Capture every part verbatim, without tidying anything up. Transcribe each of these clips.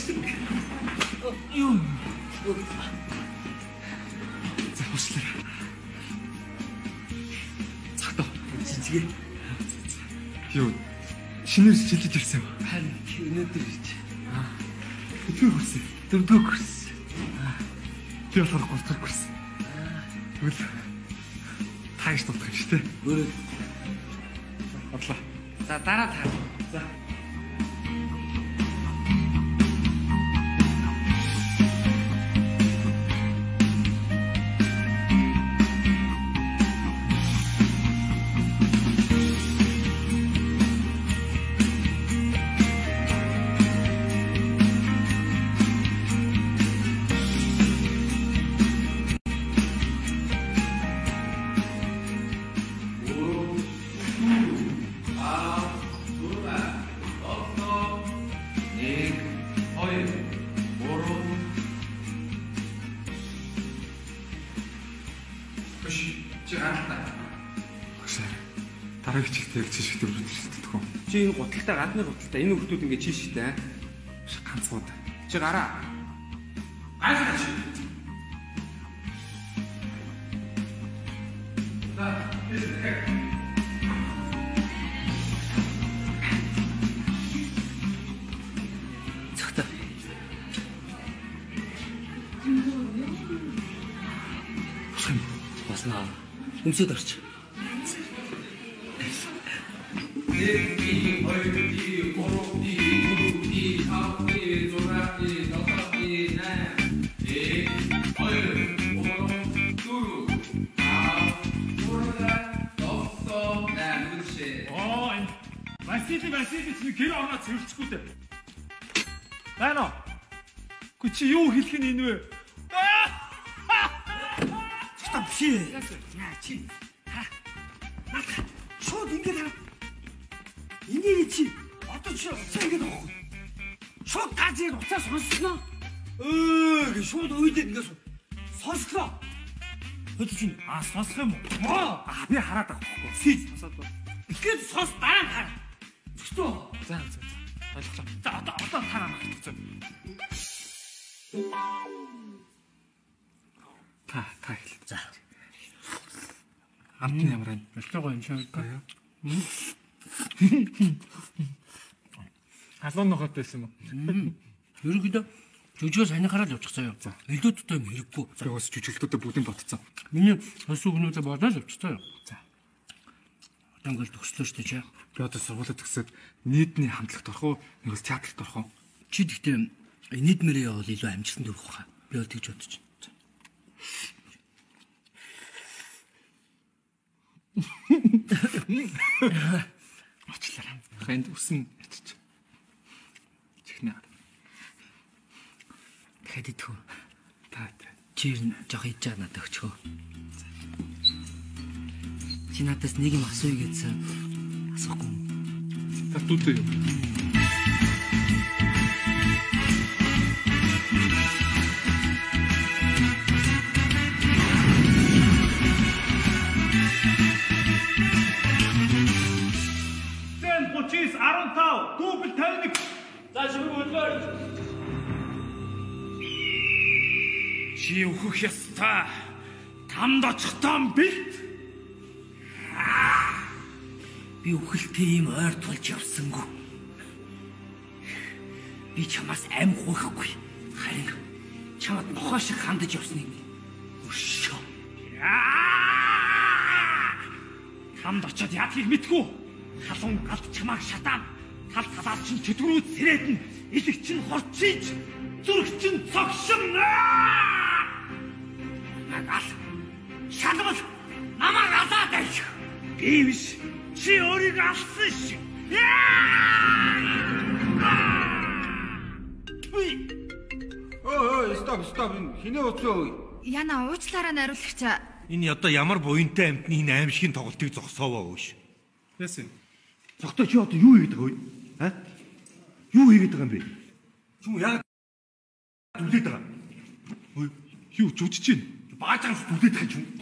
Юу? За уушлаа. Цагтаа. Жижигэ. Юу? Шинээр жилдэж ирсэн юм. Харин өнөөдөр ирж. Аа. Өдөр хүрсэн. Дөрөвдөө хүрсэн. Би болохоор гол дахь хүрсэн. Тэгвэл тааш дутах юм шүү дээ. Өөрөө. Бодлоо. За дараа таа. За. Чи энэ гуталтай гадны гуталтай энэ хүмүүс ингэ чийш штэ. Ганцууд. Чи гараа. Гайхаж. За, тийм. Цогтой. Босгоно. Босноо. Өмсөд орч. Василий Васильевич нэг гэр орноо цэвэрчихгүй дээ. Байна уу? Гү чи юу хэлэх нь энэ вэ? Цогтой биш ээ. Яа чи. Наад шууд ингэж хараа. Энийг чи одоо чи уцаа ингэж авахгүй. Шууд газрыг уцаа сонсноо. Өө шууд үйдээ ингэж сонслоо. Хөдөлж чинь аа сонсох юм уу? Аа би хараад байгаа байхгүй. Сий сонсоод байна. Ихэд сонс дараа хаа. Зөвхөн. За за за. Ойлголоо. За одоо одоо тараа магт зөв. Та та хэл. За. Амт нь ямар байна? Өстой гоё юм шиг байна. Халуун нохот байсан юм уу? Ерөнхийдөө жүжигөө санийхаараа л явчих заяа. Илүү дутаа юм хэрэггүй. Би бас жүжиглэлтүүдэд бүгдийг бодцсон. Миний хос үгнүүдээ бодоод явчих заяа. За. Одоо ингээл төгслөө шүү дээ чи. Би одоо сургуулиуд төгсөөд нийтний хамтлагт орох уу? Нэг л театрт орох уу? Чи гэхдээ нийтмэрээ бол илүү амжилтанд хүрэх хаа. Би бол тэгж бодож байна. Очлаа. Ханд үсэн ячиж. Чихнэ. Тэгэхэд идэх үү? Та та. Чи жоох хийж байгаа надад өгчөө. Чи надаас нэг юм асууя гэсэн асуухгүй юм. Та туутай юу? тридцать пять, дубль тавина. За шив өглөө. Чи өөхөх ёстой. Тамд очихтой бэлт. Би үхэлтэй юм ойр тулж явсангүй. Би чамаас аим хуухгүй. Харин чамд нохоо шиг хандаж явсныг өшөө. Тамд очиод яадгийг мэдгүй. Халуун галт чамааг шатаан. Тал талаар чинь төтгөрүүд сэрээдэн. Илэг чинь хорчиж. Зүрх чинь цогшин. Нагал. Шалбал намайг алаад байж. Би биш. Чи өөрийгөө алсан шиг. Ой, стоп, стоп. Хинээ уцаа. Яна уучлаарай нариулагч. Энэ одоо ямар буянтай амтны энэ аимшигын тоглолтыг зогсоовоо өөш. Яасан? Цогтой чи одоо юу хийгээд байгаа вэ? Аа? Юу хийгээд байгаа юм бэ? Чи яа дүлээд байгаа? Ой, юу жүжиж чинь? Баажаас дүлээд байгаа юм.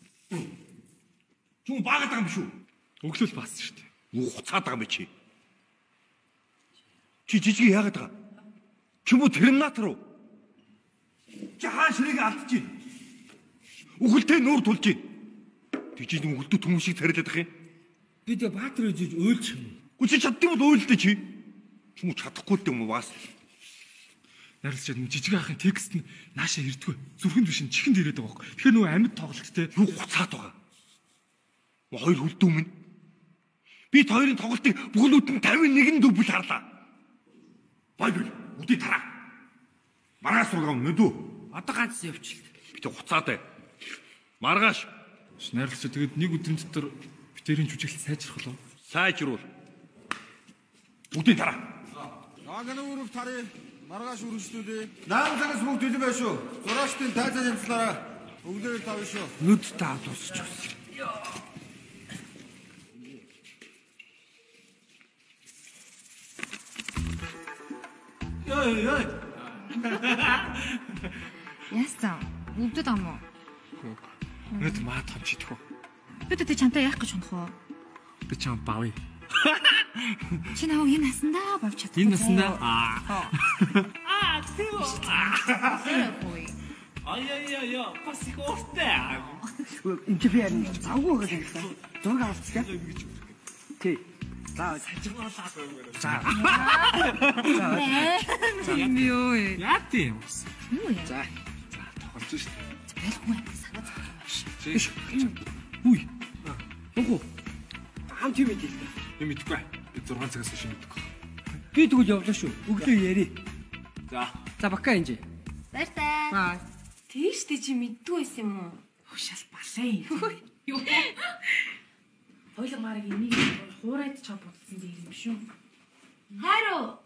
Чи баагаад байгаа юм шүү. Өглөөл баасан шүү дээ. Юу хуцаад байгаа юм бэ чи? Чи жижиг яагаад байгаа? ч юм уу терминатор уу? Чи хаан ширээгээ алдаж байна. Үхэлтэй нүүр тулж байна. Тэгж ийм үхэлдүү түмэн шиг царилаад ах юм. Би тэгээ баатар үжиж ойлчих юм. Гү чи чаддсан бол ойлдоо чи. Ч юм уу чадахгүй л юм уу бас. Нарилчаад нэг жижиг ахын текст нь наашаа ирдгүү. Зүрхэнд биш чихэнд ирээд байгаа байхгүй. Тэгэхээр нөгөө амьд тоглолт те юу хуцаад байгаа. Хоёр хүлдүү минь. Би хоёрын тоглолтыг бүхлүүд нь тавин нэгэн дүүбэл харлаа. Бай бай. Үдий тараа. Маргааш сургам нүдүү. Одоо ганц явчихлаа. Би тэг хуцаад бай. Маргааш. Нарилчаад тэгээд нэг өдрийн дотор битэрийн жүжиглэлт сайжрах болов. Сайжруул. Үдий тараа. Нааганы үрэг тарыг маргааш үргэлжлүүлээ. Наан цагаас бүгд төлөв байх шүү. Зураачдын тайзаа нэмслээрээ өглөө тавь шүү. Нүд таа дуусч байна. Яа яа. Яасан? Өвдөд ам уу? Өнөөдөр маад хамч идэх үү? Би тэ чамтай яах гэж унах вэ? Би чам бавъя. Чи наваа энэ насандаа бавч чадахгүй. Энэ насандаа аа. Аа, тийм үү? Ай ай ай яа, бас их ууртай. Энд би ярина. Завгүй гэж хэлсэн. Зураг авчихсан. Тий. За Сажиглуулаад байна. За. За юм юу? Яа тийм. Юу яа? За. За тоглож шүү дээ. Байлгүй санаа зовж. Үгүй. Үгүй. Хамт юм идэл. Би мэдэхгүй. Би зургаан цагаас хойш мэдэхгүй. Би тэгвэл явлаа шүү. Өглөө яри. За. За бака энэ. Баяртай. Аа. Тийш тий чи мэддгүй байсан юм уу? Хушаал балаа. Юу? Хоёул марыг энийг хуурайд чав бодсон дээр юм шүү. Харуу.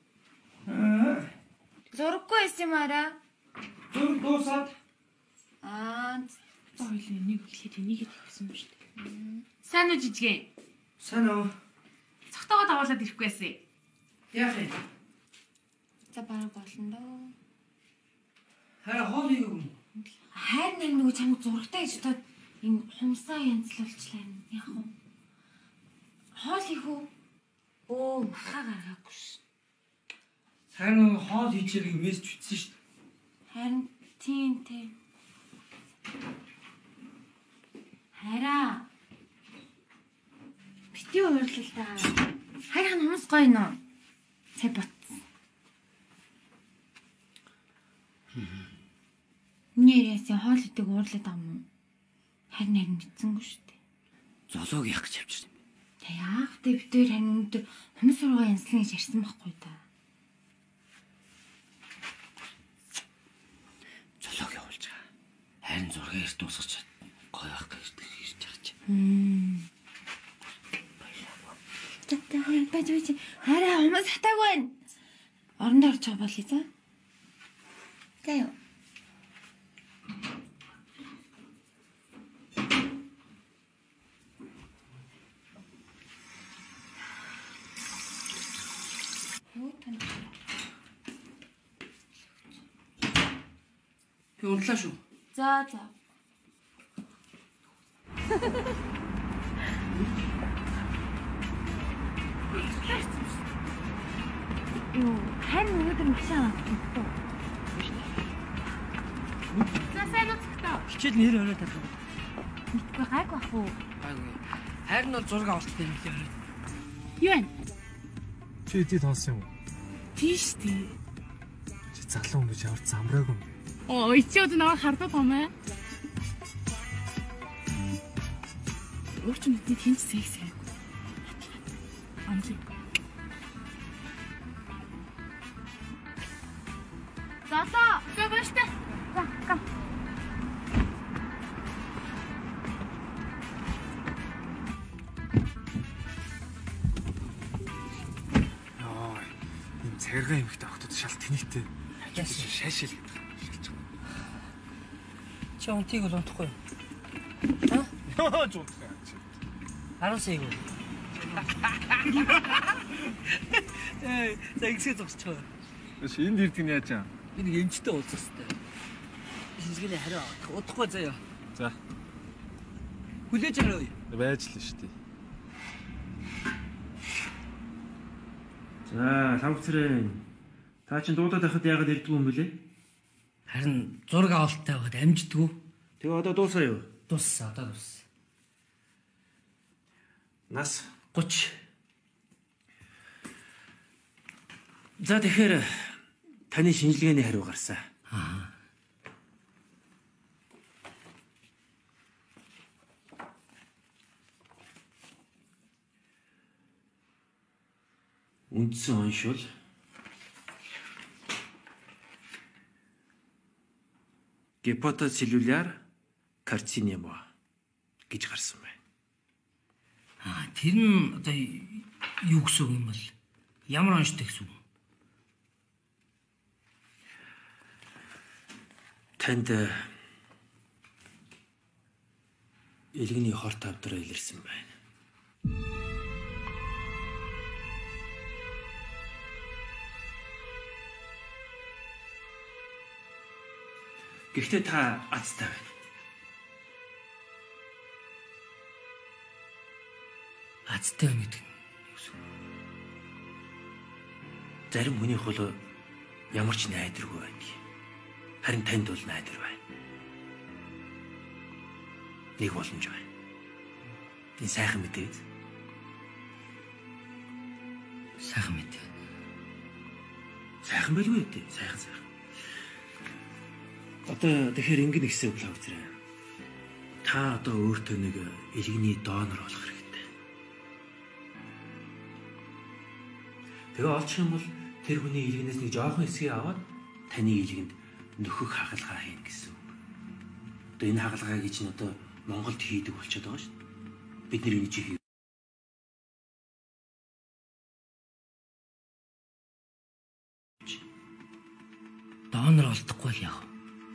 Зурггүй байсан юм араа. Зүр дуусаад. Аа. Хоёул энийг хэлэхэд энийг хэлсэн юм шүү дээ. Сайн уу жижигэн? Сайн уу? Цогтойгоо давуулаад ирэхгүй байсан. Яах вэ? За бараг болно доо. Хараа хоол юу юм? Хайр нэг нөгөө чамд зурагтай гэж бодоод энэ хумсаа янзлуулчлаа юм. Яах вэ? Хоол их үү? Оо, махаа гаргаагүй ш. Харин хоол хийж ирэх мессеж бичсэн шүү дээ. Харин тийм тийм. Хараа. Бити уурлал та. Харин хумс гоё нөө. Цай ботсон. Нэрээсээ хоол идэг уурлаад байгаа юм уу? Харин харин мэдсэнгүй шүү дээ. Золоог яах гэж явж байна. Та яах вэ? Бид хоёр харин өнөдөр хумс сургаа янзлан гэж ярьсан байхгүй та. Золоог явуулж байгаа. Харин зургийг эрт дуусгаж гоё ах гэж хэлж байгаа чи. Хм. Тата хаяа бач бач. Хараа хумс хатааг байна. Оронд орж байгаа бол за. Тэё. Би унтлаа шүү. За за. Юу, харин өнөөдөр мчаа авчихсан. За сайн уцгтаа. Хичээл нэр орой татсан. Мэдгүй гайг бах уу? Гайгүй. Харин бол зураг авалттай юм лээ. Юу вэ? Чи эдий тоолсон юм уу? Тийш тий. Чи залуу хүн гэж ямар замраагүй юм бэ? Оо, ичээд наваа хардаад юм аа. Өөрчн бидний тэнц секс яг. Амжи. Залаа. За бааштай. За, гам. Яа, энэ царга эмхтэй охтод шал тэнийтэй. Шаашил. Чи унтыг л унтахгүй юу? Яа, жоо. Хараасыг үү? Ээ, загсээ зогсчихоо. Эш энд ирдэг нь яаж юм? Би нэг эмчтэй уулзах хэрэгтэй. Шинжлэхний хариу удахгүй заяа. За. Хүлээж аваа. Байж л шүү дээ. За, ламцрын Та чинь дуудаад байхад яагаад ирдгүй юм бэлээ? Харин зураг авалттай байхад амждгүй. Тэгээ одоо дуусаа юу? Дууссан, одоо дууссан. Нас гуч. За тэгэхээр таны шинжилгээний хариу гарсан. Аа. Үндсэн оншвол гепатоцеллуляр карцинома гэж гарсан байна. Аа, тэр нь одоо юу гэсэн үг юм бол? Ямар онцтой гэсэн үг? Танд элэгний хор тавдраа илэрсэн байна. Гэхдээ та азтай байна. Азтай байна гэдэг нь юу гэсэн үг? Зарим хүнийх бол ямар ч найдваргүй байдаг. Харин танд бол найдвар байна. Нэг боломж байна. Энэ сайхан мэдээ. Сайхан мэдээ. Сайхан байлгүй дээ. Сайхан сайхан. Одоо тэгэхээр ингэн ихсээ блог зэрэг. Та одоо өөртөө нэг элэгний донор болох хэрэгтэй. Тэгээ олчих юм бол тэр хүний элэгнээс нэг жоохон хэсгийг аваад таны элэгэнд нөхөх хагалгаа хийн гэсэн үг. Одоо энэ хагалгааг чинь одоо Монголд хийдэг болчиход байгаа шүү дээ. Бид нэр энэ чи донор олдохгүй л яах вэ?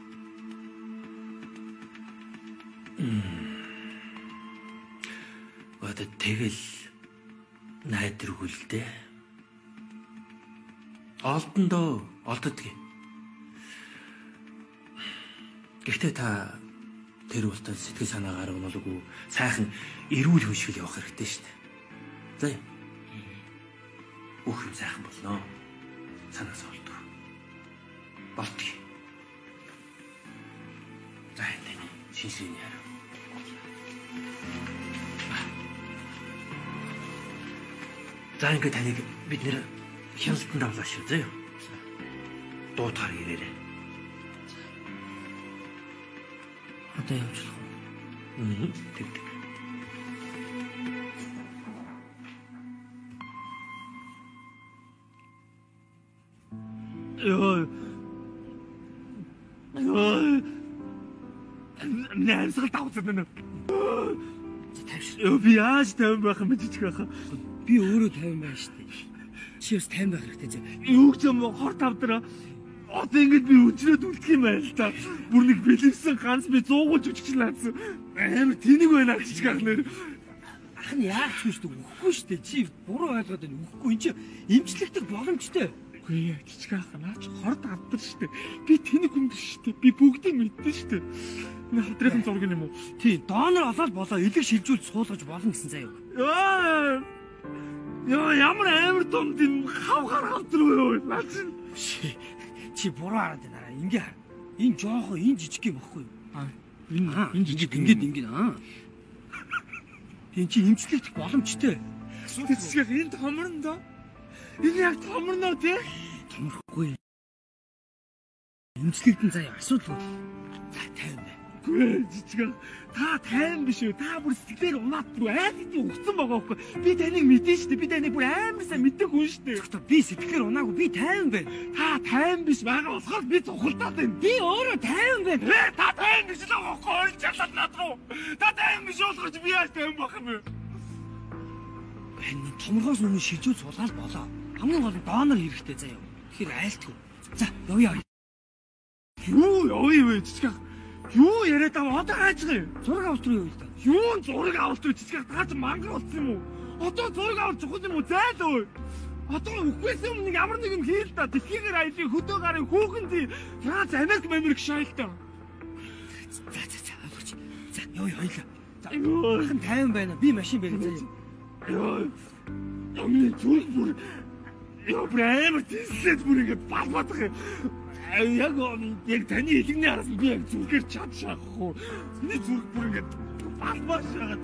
Одоо тэгэл найдваргүй л дээ. Олдондоо олддгийг. Гэхдээ та тэр ултад сэтгэл санаагаар унуулгүй сайхан эрүүл хүншил явах хэрэгтэй шүү дээ. За юм. Бүх юм сайхан болно. Санаас олдох. Болтгий. За энэ шинжлэхийний хариу. За ингээд таныг бид нэр хяналтанд авлаа шүү зөө. Дуутахаар ирээрэй. Одоо явуулах уу? Мм, тэг тэг. Йоо. Йоо. Нэр сал тавцсан байна. Йоо би яаж таван байх юм бэ жижиг байхаа. Би өөрөө таван байна шүү дээ. Чи бас таван байх хэрэгтэй啫. Юу ч юм хор тавдраа. Одоо ингэж би өчрөөд үлдэх юм байна л та. Бүр нэг бэлэвсэн ганц би зуугуулж өчгч наадсан. Амар тэнэг байна жижиг ах нэр. Ах нь яах ч үстэй үхэхгүй шүү дээ. Чи буруу ойлгоод байна. Үхэхгүй энэ чи эмчлэгдэх боломжтой. Үгүй ээ жижиг ах наач хор тавдар шүү дээ. Би тэнэг хүн биш шүү дээ. Би бүгдийг мэддэн шүү дээ. Энэ хадрын зураг юм уу? Тий, донор олоод болоо элэг шилжүүл суулгаж болно гэсэн заяа. Яа. Яа ямар амар том тийм хав хар хавдар юу? Наач чи буруу хараад байна. Ингээ хар. Энэ жоохоо энэ жижиг юм баггүй юу? Аа. Энэ энэ жижиг ингээд ингээд аа. Энэ чи эмчлэгдэх боломжтой. Тэсгэх энэ томорно доо. Энэ яг томорно тий? Томорхгүй. Эмчлэгдэн заяа асуудал. За тайван бай. Гүй жижиг та тайван биш үү? Та бүр сэтгэлээр унаад бүр айд гэдэг өгсөн байгаа байхгүй. Би таныг мэдэн шүү дээ. Би таныг бүр амар сайн мэддэг хүн шүү дээ. Гэхдээ би сэтгэлээр унаагүй. Би тайван байна. Та тайван биш байгаа болохоор би цухалдаад байна. Би өөрөө тайван байна. Ээ та тайван биш л байгаа байхгүй. Ойлж чалаад над руу. Та тайван биш болохоор би яаж тайван байх юм бэ? Энэ томоргоос өмнө шижүүл суулгаад болоо. Хамгийн гол нь донор хэрэгтэй заяа. Тэгэхээр айлтгүй. За явъя. Юу явъя вэ жижиг ах? Юу яриад байгаа одоо хайж байгаа юм? Зураг авалт руу явъя. Юу зураг авалт руу жижиг ах таа ч мангар болсон юм уу? Одоо зураг авалт чухал юм уу? Зайлөө. Одоо үхвэсэн юм нэг ямар нэг юм хийл та. Дэлхийгээр аялын хөдөө гарын хүүхэндий Франц Америк Америк шаялтаа. За за за аваач. За явъя хоёлаа. За юу хэн тайван байна. Би машин барь заяа. Яа. Амны зүйл бүр Яа бүр амар тэнслээд бүр ингэ балбадах юм. Яг яг таны хэлний араас би яг зүрхээр чадшаахгүй. Миний зүрх бүр ингэ балбааш байгаа.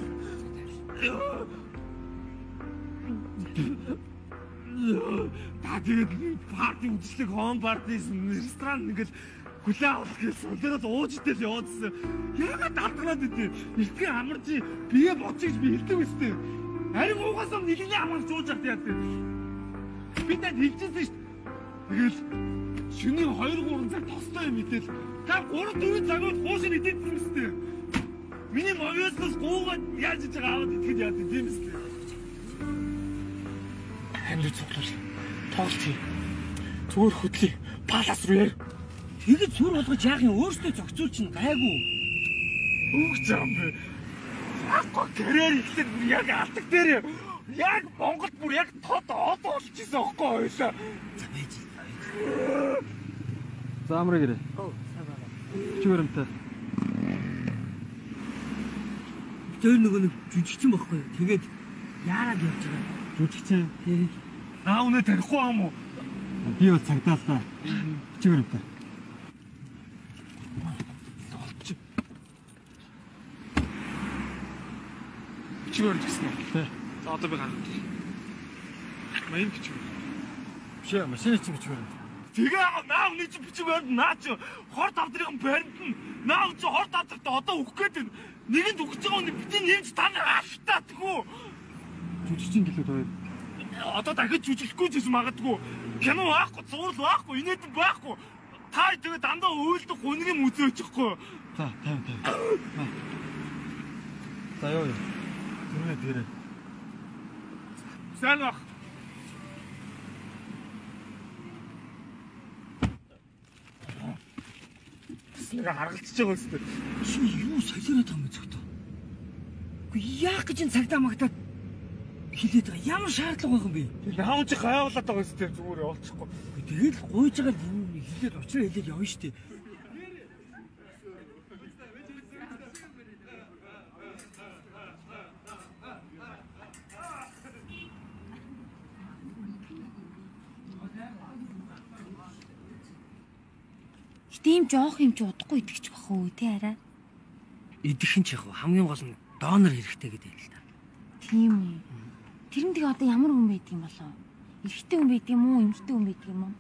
Та тэгээд парти үзлэг хоон партис ресторан ингээл хүлээ авах гэсэн. Тэрээс ууж идэл явуулсан. Яагаад далдраад идэв? Эртний амарч бие боцож би хэлдэг үстэй. Харин угаасаа нэгний амарч ууж авт яа гэдэг. Би танд хэлчихсэн шүү дээ. Тэгэл шөнийн хоёр гурван цаг тостой юм идэл. Та гурав дөрөв цагууд хуушин идэвсэн үстэй. Миний мовёслос гуугаад яаж иж байгаа аваад итгэж яа тийм үстэй. Хэмжээ цуглуул. Тоглолт. Зүгээр хөдлөе. Палас руу яар. Тэгэд сүр болгож яах юм өөртөө зохицуул чинь гайгүй. Үгч юм бэ. Ахгүй карьер ихлээр бүр яг алдаг дээр яг Монголд бүр яг тод од болчихсон аахгүй ойлаа. За байж. За амраа гэрээ. Оо, саваа. Чигээрэмтэй. Тэр нөгөө нэг жүжигчин байхгүй. Тэгээд яарад явж байгаа. Жүжигчин. Аа үнэ тарихгүй юм уу? Би бол цагдаа л да. Чигээрэмтэй. Чигээр гэсэн үү? Тий. За одоо би гарах. Маяг гэж. Биш ээ, машин чинь чигээр. Тэгээ наа үний чинь бичиг барьд наа чи хор давдрын барьд нь наа чи хор давдрт одоо өгөх гээд нэгэнд өгч байгаа нь бидний нэмж та нар алфтаа тгүү. Жүжигчин гэлээ тоо. Одоо дахиж жүжиглэхгүй ч гэсэн магадгүй. Кино байхгүй, зураг байхгүй, инээдэн байхгүй. Та тэгээ дандаа уйлдах хүнгийн үзөөчихгүй. За, тайв тайв. За ёо. Түрнэ дээрээ. Сайн баг. Нэг харгалцж байгаа үстэй. Чи юу солиороод байгаа юм зөвхөн. Үгүй яах гэж энэ цагдаа магтаад хилээд байгаа. Ямар шаардлага байгаа юм бэ? Наав чи гайвуулаад байгаа үстэй зүгээр явуулчихгүй. Тэгээд л гуйж байгаа юм хилээд очроо хэлээд явна штэ. Тийм жоох юм чи удахгүй идэгч бах уу тий арай. Идэх нь ч яг хамгийн гол нь донор хэрэгтэй гэдэг юм л да. Тийм үү. Тэр нь тэгээ одоо ямар хүн байдаг юм болоо? Эрэгтэй хүн байдаг юм уу, эмэгтэй хүн байдаг юм уу?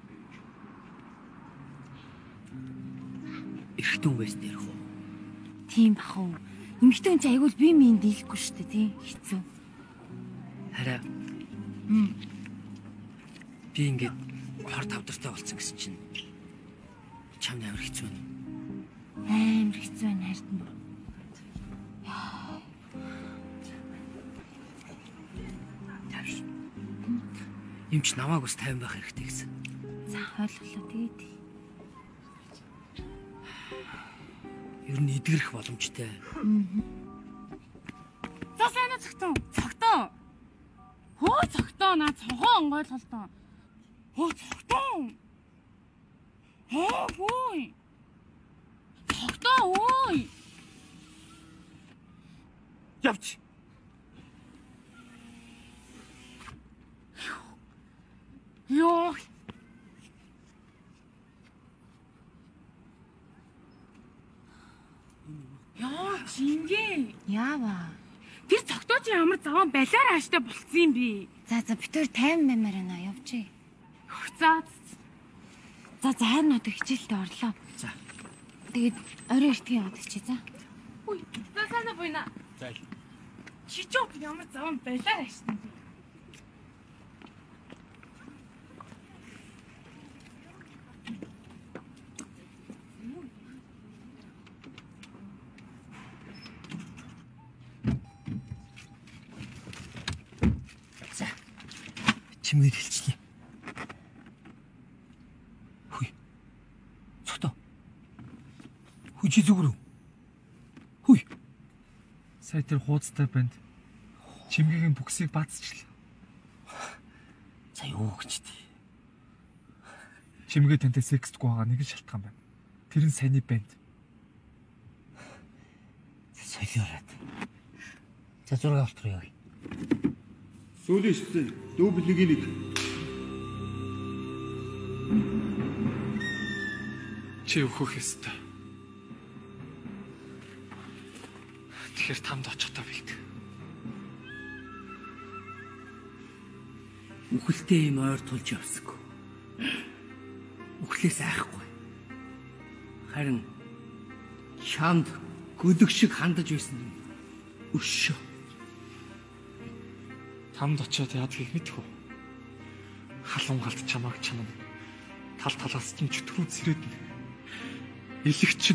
Эрэгтэй хүн байсан ярих уу? Тийм бах уу. Эмэгтэй хүн чи айгуул бие биеийн дийлэхгүй шүү дээ тий. Хэцүү. Хараа. Би ингээд хор тавдартай болсон гэсэн чинь чамд амар хэцүү байна. Амар хэцүү байна харин. Тавш. Юм ч намайг бас тайван байх хэрэгтэй гэсэн. За ойлголоо тэгээд. Ер нь эдгэрэх боломжтой. Аа. За сайн уу цогтон. Цогтон. Хөө цогтон наа цогоо онгойлголтон. Хөө цогтон. Хөө хөөе. Цогтон хөөе. Явч. Ёо. Яа, чингээ. Яава. Тэр цогтооч ямар заван балиар хааштай болцсон юм бэ? За за битүүр тайван баймаар байна явчих. За За за харин одоо хичээлдээ орлоо. За. Тэгээд орой эртгийн яваад чи за. Үй, за санаа буйна. За. Чи ч ямар заван балиар хааштай юм бэ? Чимээд хэлчихье. Хүй. Цогтоо. Хүй чи зүгрүү. Хүй. Сая тэр хуудастай банд чимгээгийн бүксийг баацчлаа. За юу гэж тий. Чимгээ тантай секстгүй байгаа нэг л шалтгаан байна. Тэр нь саяны банд. Солиороод. За зураг авах руу яа. Сүүлийн шүтээ дүүбл нэг нэг. Чи өөхөх ёстой. Тэгэхээр тамд очихдоо бэлдэх. Үхэлтэй юм ойр тулж явсаггүй. Үхлээс айхгүй. Харин чамд гөлөг шиг хандаж байсан юм. Өшөө. Тамд очиод яадгийг мэдэх үү? Халуун галт чамааг чанам. Тал талаас чинь чөтгөрүүд сэрээднэ. Илэг чинь.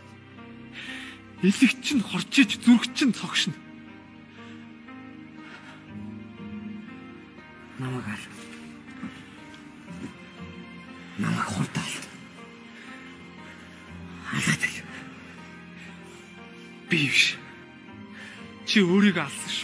Илэг чинь хорчиж зүрх чинь цогшно. Намаг ал. Намаг хурдаал. Алаад ил. Би биш. Чи өөрийгөө алсан шүү.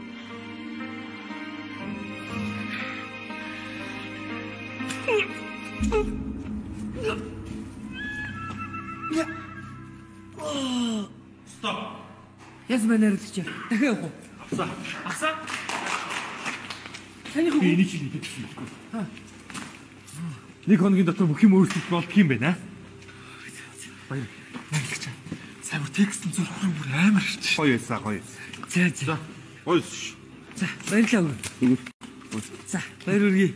Стоп. Яс мэнэрлэж. Дахиад явах уу? Авсаа. Авсаа. Таны хөө. Би энийг чинь хэлсэн юм. Аа. Нэг хоногийн дотор бүх юм өөрчлөлт болдго юм байна. Баяр. Нэлгч. Сайн бүр текстэн зүрхрүү бүр амар ирчих. Гоё эсэ гоё. За за. Гоё. За баярлалаа. За баяр үргээ.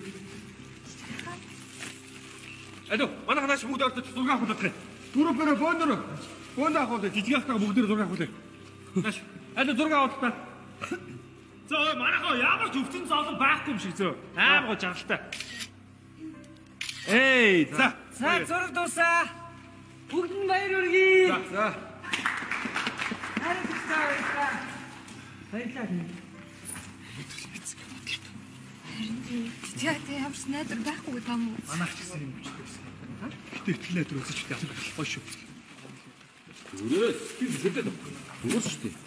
Алло, манай ханаач бүгд ордод зураг авах гэдэг. Түрүү бөрө бөөндөрөө. Бөөнд авах гэдэг. Жижиг ахтайгаа бүгд зураг авах гэдэг. Нааш. Алло зураг авах та. За манайхаа ямар ч өвчин зовлон байхгүй юм шиг зөө. Амар гоо жаргалтай. Эй, за. За зураг дуусаа. Бүгд нь баяр үргээ. За, за. Баярлалаа. Баярлалаа. Тэгтээ тэ ямар ч найдар байхгүй юм уу? Манайх ч гэсэн юм биш байсан. Гэтэ итгэл найдар үзэж яах вэ? Гоё шүү. Өөрөө би хэлээд байна. Өөр шүү дээ.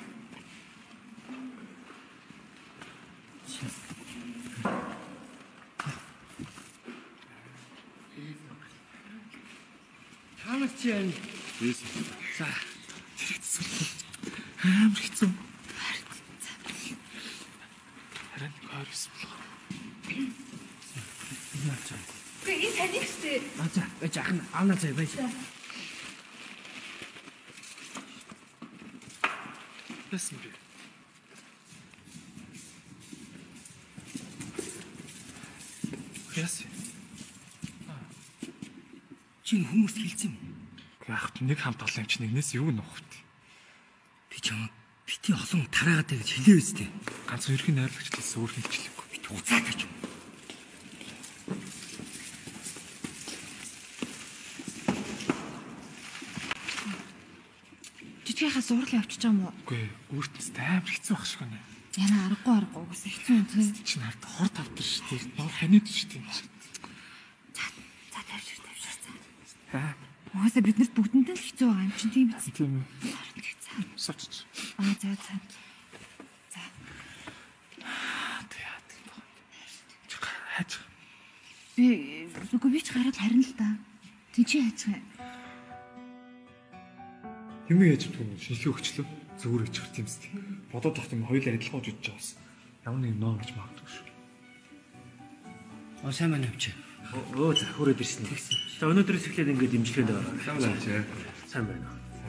Хамаач чинь. Yes. За. Тэрэгцсэн. Амар хэцүү. Харин койрс болох. Гэ энэ тань ихтэй. А за, байж ахна. Авна заа байж. Яасан бэ? Яасан? Чи хүмүүс хэлсэн юм. Яг нэг хамт олон юм чи нэгнээс юу нөх вэ? Би чамд бити олон тараагаад гэж хэлээ үстэй. Ганц ерхий найрлагч хэлсэн өөр хэлчихлээгүй. Би уцаад гэж. Жижигийнхаа зурлал явчих юм уу? Үгүй ээ, өөртөөс амар хэцүү байх шиг байна. Яна аргагүй аргагүй бас хэцүү юм тий. Чи нарт хор тавтар шүү дээ. Ноо ханиад шүү дээ. За за тавьшир тавьшир за. Аа. Угаасаа биднэрт бүгдэндээ л хэцүү байгаа юм чинь тийм биз? Тийм үү. За. Сочч. Аа за за. За. Яа тийм баг. Хаач. Би үгүй би ч гараад харин л да. Тий чи хайцгаа. Юм яаж юм шинжлэх өгчлөө зүгээр гэж хэрт юмс тий. Бодоод тахт юм хоёулаа адилхан гэж бодож байгаас. Ямар нэг ноо гэж магадгүй шүү. А сайн байна авчи. Өө за хүрээд ирсэн. За өнөөдрөөс эхлээд ингээд дэмжлэхэд байгаа. Сайн байна чи. Сайн байна.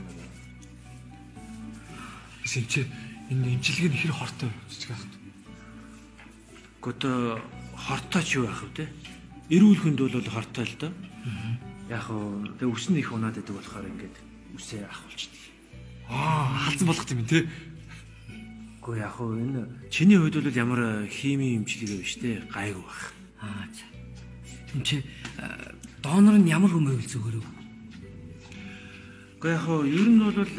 Шинчээ энэ имчилгээ нь хэр хортой жижиг ахт. Гото хортой ч юу яах вэ те? Эрүүл хүнд бол хортой л доо. Яг уу тэг өснө их унаад байдаг болохоор ингээд үсээ ахуулчихдаг. Аа, халдсан болох юм тий. Гэхдээ яг уу энэ чиний хувьд бол ямар химийн имчилгээ биш те? Гайгүй баг. Аа за. Энд чи донор нь ямар хүн байвал зүгээр үү? Гэхдээ яг уу ер нь бол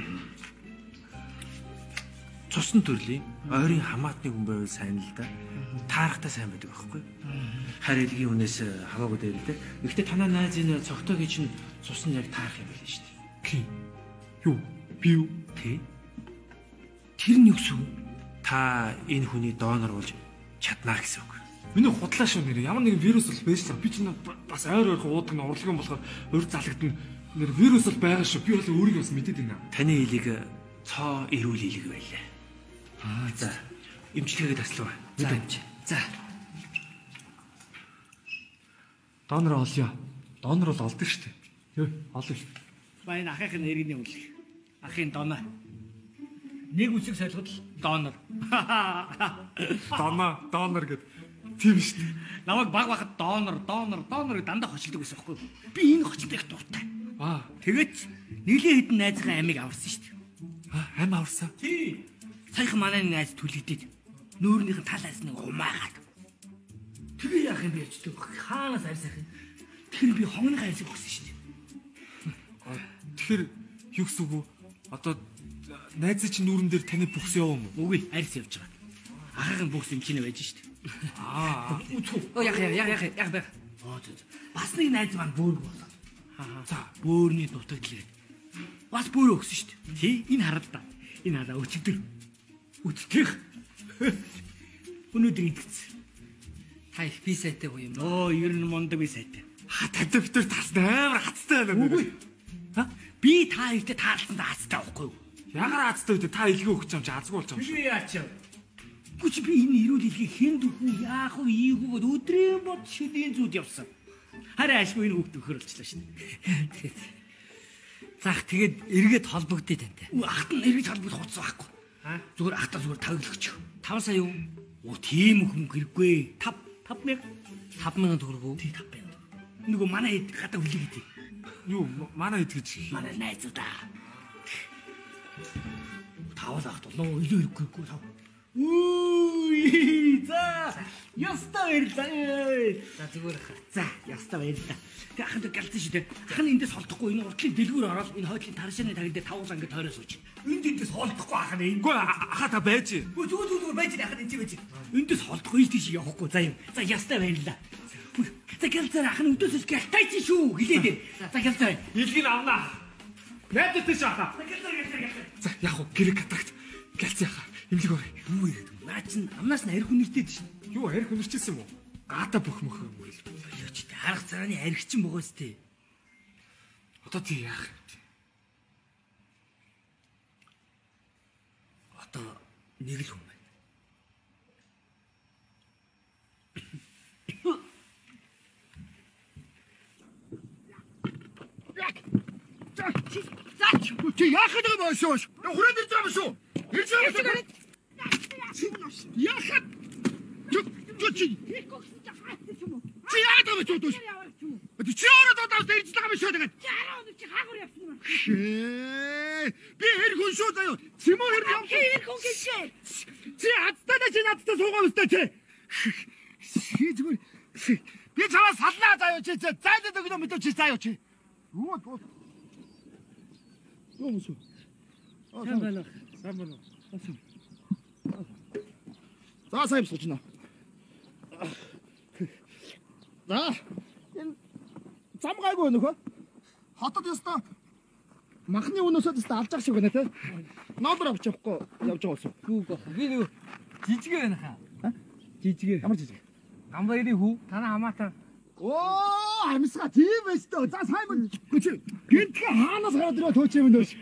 цусн төрлийн ойрын хамаатны хүн байвал сайн л да. Таарахтай сайн байдаг байхгүй. Харин илгийн хүнээс хамаагүй дээр л дээ. Гэхдээ танаа найзын цогтойг чинь цусн яг таарах юм байл шүү дээ. Ки. Юу? Би юу? Тэ. Тэр нь юу гэсэн үг? Та энэ хүний донор болж чаднаа гэсэн үг. Миний худлаа шүү нэр. Ямар нэгэн вирус бол байж л би ч бас ойр ойрхон уудаг нь урлагийн болохоор өр залагдана. Нэр вирус бол байгаа шүү. Би бол өөрийгөө бас мэдээд байна. Таны илийг цоо эрүүл илэг байлаа. Аа за. Имчилгээгээ таслав. За имч. За. Донор олё. Донор бол олдсон шүү дээ. Йоо, олон шүү. Баян ахын нэрийн үл. Ахын доноо. Нэг үсэг солиход л донор. Доноо, донор гэд. Тийм шүү дээ. Намайг баг багт донор, донор, донор дандаа хочилдог байсан байхгүй юу? Би энэ хочилдог дуртай. Аа, тэгээд нэглээ хитэн найзынхаа амийг аварсан шүү дээ. аа, ам аварсан. Тий. Саяхан манай найз түлэгдээд нөөрнийх нь тал айсныг хумаагаад. Тэгээ яах юм бэ ч гэдэг хаанаас арьсах юм. Тэгэхээр би хонгоны айсыг өгсөн шүү дээ. Тэгэхээр юу гэсэн үг вэ? Одоо найзын чинь нүүрэн дээр таны бүхс яваа юм уу? Үгүй, арьс явж байгаа. Ахын бүхс юм чинь байж шүү дээ. Аа, Оо яах яах яах яах яах. Оо зү. Бас нэг найз маань бөөрг болоо. Аа. За, бөөрний дутагдлаа. Бас бөөрөө өгсөн шүү дээ. Тий, энэ хараад та. Энэ хараа өчигдөр. Өчтөрх. Өнөөдөр идэгцсэн. Хай би сайтай уу юм. Оо, ер нь мундаг би сайтай. ха тадав битэр тасна амар хацтай байна. Үгүй. Ха? Би та хоёрт таарланд хацтай байхгүй юу? Ягаар хацтай үү? Та илгээ өгч юм чи азгүй болж байгаа юм шиг. Би яач юм. Гүч би энэ ирүүл илгээ хэнд үхэн яах вэ? Ийгүүд өдрийн бод шүдийн зүуд явсан. Хараа ашгүй энэ хүүхд төхөрөлчлөө шин. Зах тэгээд эргээд холбогдъё тантай. Ахт нь эргэж холбогдох хуц байхгүй. Аа? Зүгээр ахтаа зүгээр таглогч. таван сая юу? Оо тийм хүн хэрэггүй. тав мянга. таван мянган төгрөг үү? Тий тав мянга. Нөгөө манай хэд гадаа хүлээ гэдэг. Юу манай хэд гэж. Манай найзуудаа. Тавал ахт болоо илүү хэрэггүй тав. Үуй за яста баярлаа. За зүгээр хаа. За яста баярлаа. Тэг ахын дэг галзсан шүү дээ. Ахын эндээс холдохгүй энэ уртлын дэлгүүр ороод энэ хойдлын таршааны тагил дээр тавуулаа ингэ тойроо сууж. Энд эндээс холдохгүй ахын энэ. Үгүй ахаа та байж. Үгүй зүгээр зүгээр байж ахын энэ байж. Эндээс холдохгүй ийш тийш явахгүй за юм. За яста баярлаа. За галзаар ахын өдөөсөж галтай чи шүү хэлээд. За галзаар. Илгийг авнаа. Найдаж тийш ахаа. За галзаар галзаар галзаар. За яг уу гэрэг катагт галзсан яхаа. Имлэг бай. Юу яриад вэ? Наа чин амнаас нь арх үнэртэй дээ шин. Юу арх үнэрчээсэн юм уу? Гата бүх мөх юм уу? Юу ч харах цааны архичин бөгөөс тээ. Одоо тий яах юм бэ? Одоо нэг л хүн байна. Чи яахад байгаа юм шүү? Хүрээд ирж байгаа юм шүү. Ирж байгаа юм. Яахад? Чи чи яагаад байгаа ч удаа. Чи өөрөө додоос ирж байгаа юм шүү тэгээд. Чи араа өнөч хаагур явсан юм. Шээ. Би хэр хүн шүү заяа. Симо хэр юм. Хэр хүн гээшээ. Чи хацтаа чи надтай суугаа өстэй чи. Чи зүгээр. Би чамаа салнаа заяа чи зайлаад өгнө мэдээ чи заяа чи. Юу бол Юу мөсөө. Сайн байна. Сайн байна. За сайн сууж байна. За энэ зам гайгүй нөхөө. Хотод ёстой махны өнөөсөө тест алж байгаа шиг байна те. Ноодор авч явахгүй явж байгаа болсон. Хүү гоо. Би нэг жижигэ байна хаа. Жижигэ. Ямар жижиг? Гамбайрын хүү. Танаа хамаатан. Оо, амьсгаа тийм байж таа. За сайн мөн. Гүч. Гинтгэ хаанаас гараад ирээ төөч юм дөөш.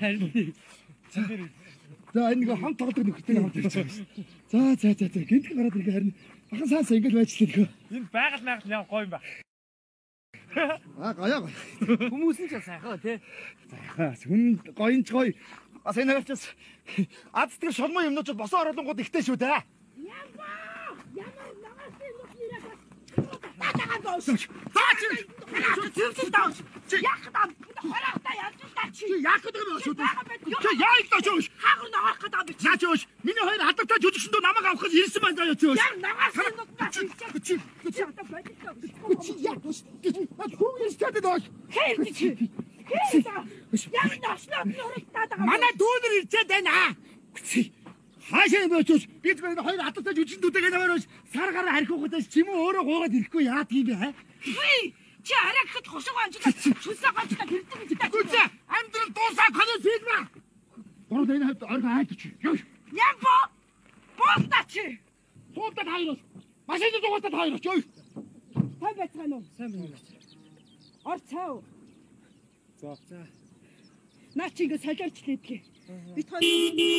За энэ нэг хон тоглох нөхдөйг хамт ирж байгаа шүү. За за за за гинтгэ гараад ирэх харин ахан саас ингэж байжлаа нөхөө. Энэ байгаль байгаль яа гоё юм ба. Аа гаяа гоё. Хүмүүс нь ч сайхан тий. За хүн гоёнч гоё. Бас энэ харавчаас аддаг шолмоо юмнууд босоо оруулангууд ихтэй шүү дээ. Ямаа! Ямар нагаас нүх нэрээ. Татагаа доош. Заач. Зүвчл доош. Яах даа. Хороотой явж таа чи. Чи яах гэдэг юм бэ шүү дээ. Чи яах гэж чөөш. Хаагур нагаах гэдэг юм чи. Наа чөөш. Миний хоёр хадагтай жүжигчэндөө намайг авахд ирсэн байна заяа чөөш. Яг нагаас нүх наа чи. Чи Чи одоо бодитоо. чи яах вэ? Наа хүн ирстэй доош. Хэр чи. Хэр даа. Яг наашнаа нүрэлтаа даа. Манай дүүнэр ирчээд байна. Чи хаашаа юм бэ чөөш. Би зөвхөн хоёр хадагтай жүжигчдүүдээ наваарч сар гараа харихуухтай ч юм уу өөрөө гуугаад ирэхгүй яад юм бэ? Хүй! Чи арай гэхэд хошиг анжлаа. Шүлсээ гончтой хэрдэг гэж даа. Гүцээ амьдрал дуусаа коно фигма. Гурав энэ хавьд орго хайд чи. Ямбо! Болта чи. Суудад хайрус. Машин дугаатад хайрус ёо. Сайн байцгаана уу? Сайн байна. Ор цаа. За. За. Наа чи ингэ солиорч лээдгээ. Бид хоёр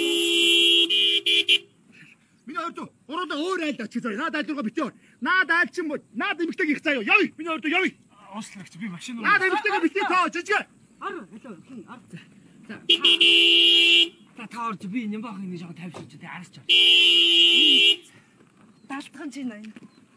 Миний хоёрт урууд өөр айл ач заяа. Наад айлдгаа битээ. Наад айл чин бод. Наад эмгтэйг их заяа. Явъя. Миний хоёрт явъя. ууслаагч би машин руу. Наад эмэгтэйгээ битгий тоо жижиг. Ар хэлээ хин ар. За. Та таарч би нямбах нэг жоо тавьчих чи арч. Даалтхан чи наа.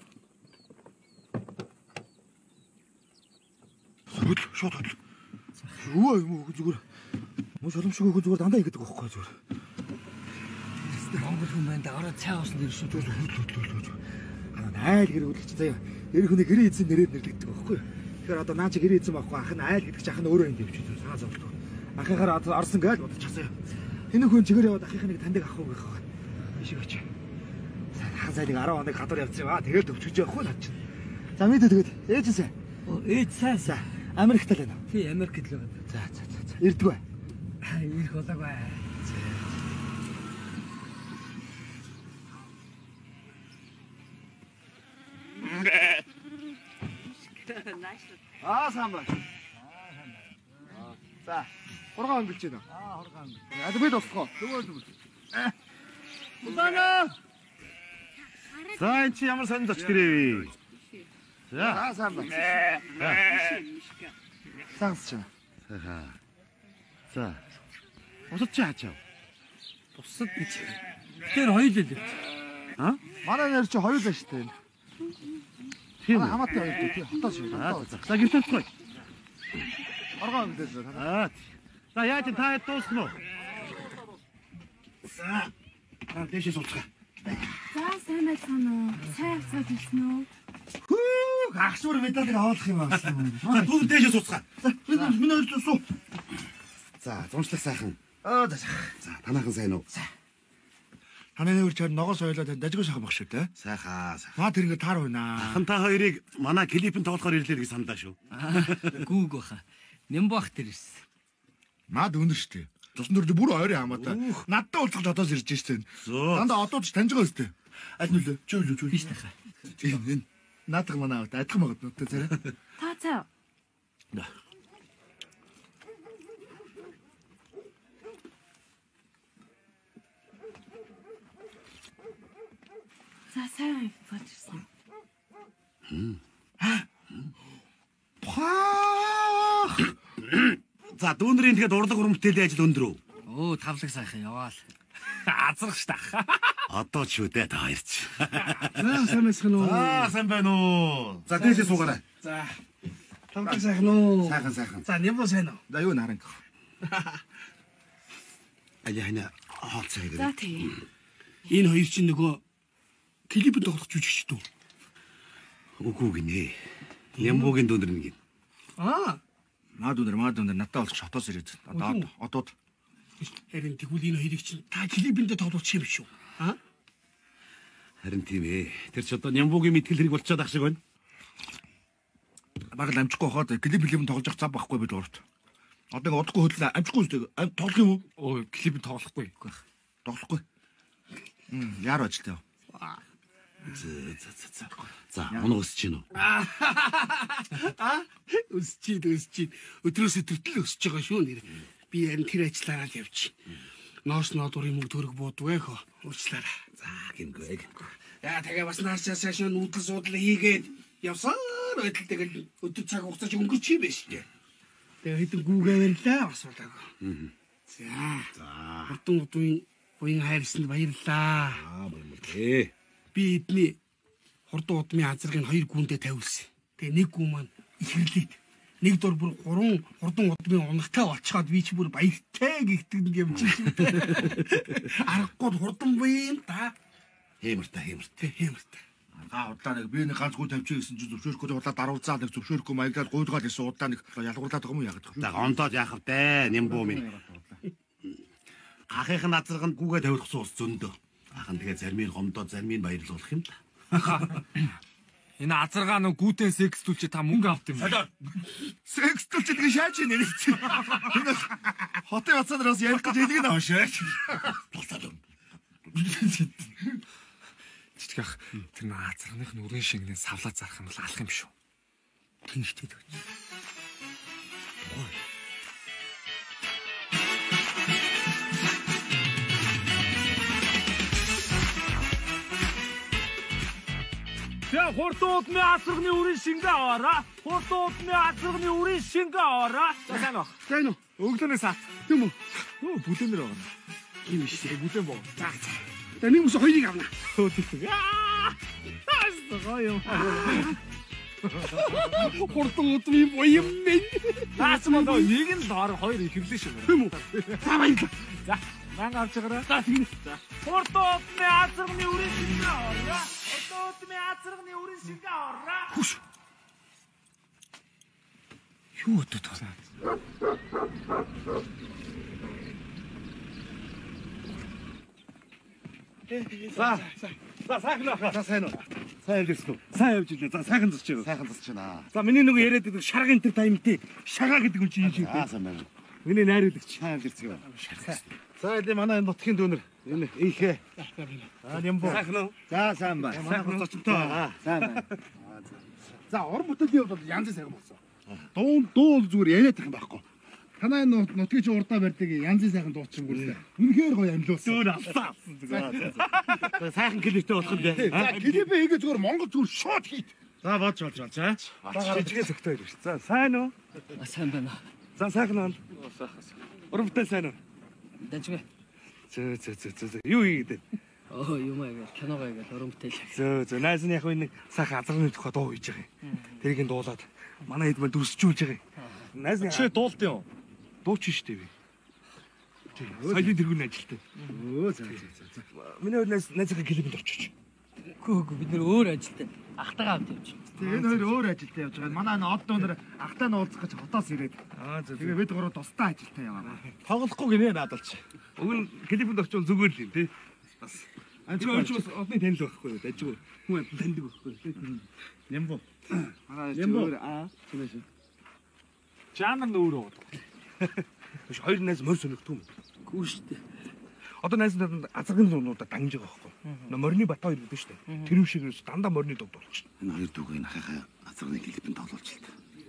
Хөдөл шууд хөдөл. Юу юм уу зүгээр. Мөн шоломшиг өгөх зүгээр дандаа ингэдэг байхгүй зүгээр. Монгол хүн байна да ороо цай уусан дээр шүү. Хөдөл хөдөл хөдөл. Аа айл гэр үлгч заяа. Эр хүний гэрээ эзэн нэрээр нэрлэгддэг байхгүй. Тэгэхээр одоо наа чи гэрээ эзэн байхгүй ах нь айл гэдэг чи ах нь өөрөө юм дэвч үү. Саа зовлоо. Ахыхаар орсон гэж бодчихсан юм. Хинэ хүн чигээр яваад ахих нэг тандыг авах уу гэх байгаа. Биш өгч. Хаан зайлыг арав хоног гадуур явцсан ба тэгээд өвчөж явахгүй над чинь. За мэдээ тэгээд ээжээсэ. Оо ээж сайсаа. Америкт л байна. Тий Америкт л байна. За за за. Ирдгүү. Аа ирэх болоогүй. Аа сайн байна. За. Хургаан өнгөлж байна. Аа хургаан. Аа бид устгоо. Зүгээр зүгээр. Улаана. За энэ чи ямар сонд очиж гэрээ. За. Аа сайн байна. Сангас чана. За. За. Усад чи хачаа. Бусад гэж. Тэр хоёул л. Аа? Манай нэр чи хоёул л штэ. Тийм. Хамаатай хоёул тий. Хотоо шиг. За гэртээ туцгой. Хургаан өнгөлж байна. Аа. За яаж та дуусна уу? За. Аа дэшээ суцгаа. За сайн байсан уу? Сайн хацаад хэлсэн үү? Хүү, агшуур медалийг авах юм аа. Түр дэшээ суцгаа. За, миний хоёр суу. За, зуншлах сайхан. Аа, за. За, танаахан сайн уу? Танай нэр чаар ногоос ойлоо дажгүй шахах баг шүү те. Сайхаа. Маа тэр ингэ таар байна. Хан та хоёрыг манай клипэнд тоглохоор ирлээ гэж саналаа шүү. Гүүг баха. Нямбах тэр ирсэн. Маад өнөр штэ. Тусан дөрөв бүр ойрын хамаатай. Надтай уулзах жодоос ирж штэ. Дандаа одооч таньж байгаа өстэй. Аль нүлээ? Чөөлөө чөөл. Биш таха. Тийм энэ. Наадах манаа аваад адилхан багт нүдтэй царай. Та цаа. Да. За сайн бодсон. Паа. За, дүүнэрийн тэгээд урлаг өрөмтөлийн ажил өндөр үү? Оо тавлаг сайхан яваал. Азрах ш тах. Одоо ч үдэ та хоёрч. За сайн байсан уу? За, сайн байна уу? За, дээшээ суугаарай. За. Тавлаг сайхан уу? Сайхан сайхан. За нямбо сайн уу? За юу наран. Аяа хана хоол цай За гэрээ. тий. Энэ хоёр чинь нөгөө клипэд тоглох жүжигч дүү. Үгүй гинэ. Нямбогийн дүүнэр нэг юм. Аа, Маад өнөр маад өнөр надтай уулзах хотоос ирээд. Одоо одууд. харин тэгвэл энэ хоёрыг чинь та клипэндээ тоглуулчих юм шүү. Аа? Харин тийм ээ. Тэр ч одоо Нямбогийн мэтгэл хэрэг болчиход ах шиг байна. Баг л амжихгүй хаад клип клип тоглож явах цав байхгүй бид урд. Одоо ингэ удахгүй хөдлөө амжихгүй үстэй. Тоглох юм уу? Оо клип тоглохгүй. Тоглохгүй. Хм, яар ажилтаа. За за за за. За, унаг өсөж гин үү? Аа? Өсчид өсчид. Өдрөөс өдөртөл өсөж байгаа шүү нэр. Би харин тэр ажиллаараа л явчих. Ноос нодурын мөнгө төрөг буудвэ хөө. Уучлаарай. За, гингүй гингүй. Яа тэгээ бас наашаа цаашаа нүүдэл суудлаа хийгээд явсаар байтал тэгэл өдөр цаг хугацаа ч өнгөрч юм байна шүү дээ. Тэгээ хэдэн гүүгээ барьлаа бас болоогүй. За. За. Хурдан удын буян хайрсанд баярлаа. Аа, баярлалаа. Би эдний хурдан удмын азрыг хоёр гүндээ тавилсан. Тэгээ нэг гүн маань ихэрлээд нэг дор бүр гурван хурдан удмын унагтай болчиход би ч бүр баяртай гихтэн юм чи. Аргагүй хурдан буян та. Хэмэртэй хэмэртэй. Хэмэртэй. Аа удлаа нэг би нэг ганц гүй тавьчих гэсэн чи зөвшөөрөхгүй удаа даруулзаад нэг зөвшөөрөхгүй маягаар гуйдгаад ирсэн удаа нэг ялгуурлаад байгаа юм яагаад вэ? За, гомдоод яах вэ? Нямбо минь. Ахын назарганд гүгээ тавиулсан ус зөндөө. Ахын тэгээ зармын гомдоод зармын баярлуулах юм да. Энэ азаргаа нөө гүтэн секстүүлч та мөнгө авт юм. Секстүүл чи тэгээ шааж нэ нэг чи. Хотын хацаадраас ярих гэж хэлдэг наа шаа. Чичгэх тэр нөө азаргных нүрийн шингнээ савлаа зарах юм бол алах юм шүү. Тэнхтэй дөө. За хурдуудны асарганы үрийн шингээ аваараа. Хурдуудны асарганы үрийн шингээ аваараа. За сайн уу? сайн уу? Өглөөнөө сат. Тийм үү? Өө бүлээнэр байгаа. Тийм биш. Бүлээн боо. За за. За нэг ус хоёрыг авна. Аа! Таас гоё юм. Хурдууд ми боём минь. Таас мөн нэг нь доор хоёр ихэвлэн шүү. Тийм үү? За баярлалаа. За маань авч байгаарай. За тийм. За. Хурдуудны асарганы үрийн шингээ аваараа. Хурдуудны асарганы үрийн шингээ аваараа. Хүш. Юу өдөө таа. За. За сайхан уу? За сайн уу? Сайн явж ирсэн үү? Сайн явж ирлээ. За сайхан зурч байна. Сайхан зурч байна. За миний нөгөө яриад байдаг шарга энэ таймтай шагаа гэдэг юм чи юм шиг. Аа сайн байна. Миний найруулагч. Сайн явж ирсэн юм. За энэ манай энэ нутгийн дүүнер. Энэ ийхээ. Аа нямбо. Сайхан уу? За сайн байна. Сайхан зочинтой байгаа. Сайн байна. За уран бүтээлийн хувьд бол янз сайхан болсон. Дуу дуу зүгээр яриад байгаа юм байхгүй. Танай нутгийн чи урдаа барьдаг янз сайхан дуучин гүрээ. Үнэхээр гоё амлуулсан. Зөөр алсаа. За сайхан клиптэй болох юм дээ. За клипээ хийгээ зүгээр Монгол зүгээр шууд хийд. За бодж болж болж аа. Жижигээс өгтөө ирж. За сайн уу? Сайн байна. За сайхан уу? Уран бүтээл сайн уу? Дажгүй. Зөө зөө зөө зөө. Юу хийгээд байна? Оо юм аа гэл киногоо гэл уран бүтээл. Зөө зөө. Найз нь яг нэг сайхан азарны тухай дуу хийж байгаа юм. Тэрийг нь дуулаад манай хэд мэн дүрсчүүлж байгаа юм. Найз нь чи дуулт юм. Дуучин штэ би. Саяны тэргүүний ажилтай. Өө за за за. Миний хувьд найз найзгаа клипэнд орчооч. Гүг бид нэр өөр ажилтай. Ахтайгаа авт явж. Тэгээ энэ хоёр өөр ажилтай явж байгаа. Манай энэ од дүүнэр ахтай нь уулзах гэж хотоос ирээд. Аа за. Тэгээ бид гурав тусдаа ажилтай яваа. Тоглохгүй гинэ наадалч. Уг нь клипэнд орчвол зүгээр л юм тий. Бас. Анч ойч бас одны танил байхгүй юу? Дажгүй. Хүн таньдаг байхгүй юу? Нямбо. Манай зүгээр аа. Жанр нь өөр уу? Биш хоёр найз морь сонирхдаг юм. Гүү штэ. Одоо найзнууд азаргын дуунуудаа дангиж байгаа байхгүй. Нөө морины бат хоёр гэдэг шүү дээ. Тэр юм шиг ерөөс дандаа морины дуг болгоч. Энэ хоёр дүүгийн ахыхаа азарганы клипэнд тоглуулж л та.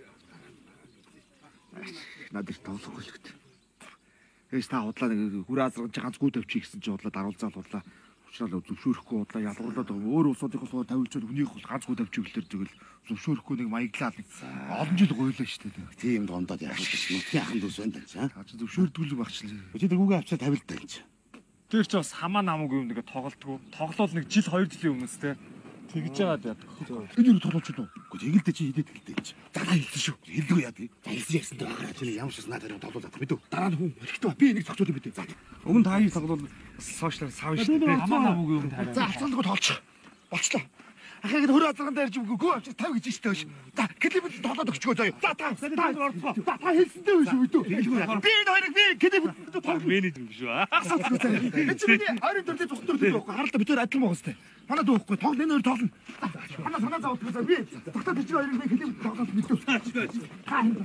Надад тоглохгүй л гэдэг. Ээж та худлаа нэг хүр азаргаж ганц гүү тавьчих гэсэн чи худлаа даруулзаал худлаа. Учрал зөвшөөрөхгүй худлаа ялгуурлаад өөр улсуудын хол тавьж хүнийх бол ганц гүү тавьчих гэлэр тэгэл зөвшөөрөхгүй нэг маяглаад олон жил гойлоо шүү дээ. Тийм дондод яах гэж нутгийн ахын дүүс байна даа. Та чи зөвшөөрдгөл багчлаа. Чи тэр гүүгээ авчаад тавилт даа гэж. Тэр ч бас хамаа намаагүй юм нэгэ тоглолтгүй. Тоглол нэг жил хоёр жилийн өмнөөс те. Тэгж яагаад яадаг. Энэ юу тоглож байна уу? Гэхдээ тэгэлдэ чи хидэд гэлдэ гэж. За та хэлсэн шүү. Хэлдэггүй яадаг. За хэлсэн ярьсантай байгаа. Чи ямар ч бас надад тоглуулаад мэдв. Дараа нь хүн хэрэгтэй ба. Би энийг зогсоолоо мэдээ. За. Өмнө та хоёр тоглол сошиал сав шүү дээ. Хамаа намаагүй юм тарай. За алцаалгыг тоолчих. Болчлоо. Ахыг хөр азарган дээрж үгүй авчиж тав гэж штэ биш. За клипэд тоглоод өгчгөө заяа. За та та орцгоо. За та хэлсэнтэй биш үү дүү. Би энэ хоёрыг би клипэд тоглох Менежер юм шүү аа. энэ чи миний хоёрын төрлийн цогтөр дүү байхгүй. Харалтаа бид хоёр адилхан байгаа сте. Манай дүү байхгүй. Тоглол энэ хоёр тоглоно. Манай санаа зовох гэсэн би. Тогтоод чи хоёрыг би клипэд тоглоод мэдв. Та энэ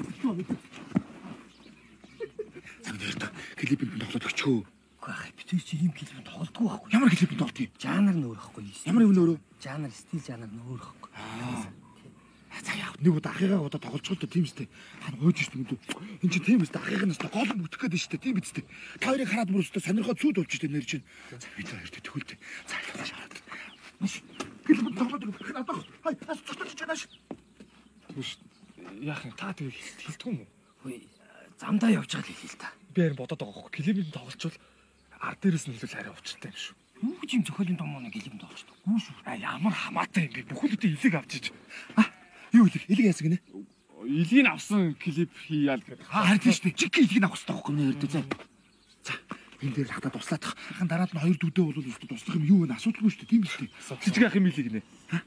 За бид хоёрт клипэд тоглоод өгчгөө. Үгүй аа бид чи ийм клипэнд тоглодгүй байхгүй. ямар клипэд тоглох юм? Жанр нь өөр байхгүй. Ямар юм нөөрөө? Жанр стил жанр нь өөр байхгүй. За яа нэг удаа ахыгаа удаа тоглож байгаа л тийм үстэй. Хан хойж шүү дээ. Энд чинь тийм үстэй ахыг нь өстой гол мөтөх гээд шүү дээ. Тийм үстэй. Та хоёрыг хараад бүр өстой сонирхоод сүд болж шүү дээ нэр чинь. За бид хоёрт төгөлтэй. За ялгаа шараад. Маш клипэд тоглоод өгөх надад. Хай цогтолж байна ш. Түш яах юм та тэр хэлдэг юм уу? Хөөе замдаа явж байгаа л хэлээ л та. Би харин бодоод байгаа хөө. Клипэнд тоглолчвол ард дээрээс нь хэлвэл арай уучлалтай юм шүү. Юу ч юм зохиолын том моног клипэнд тоглож байгаа. Гүү шүү. А ямар хамаатай юм бэ? Бүхэлдээ илэг авч иж. А юу илэг илэг яасан гинэ? Илгийг авсан клип хийяал гэдэг. Аа харин шүү дээ. Чиг илгийг авах хэрэгтэй байхгүй нэ эрдэ. За энэ дээр хатаа туслаад тах. Хахан дараад нь хоёр дүүдээ бол өстө туслах юм юу вэ? Асуудалгүй шүү дээ. Тийм шүү дээ. Жижиг ах юм илэг нэ.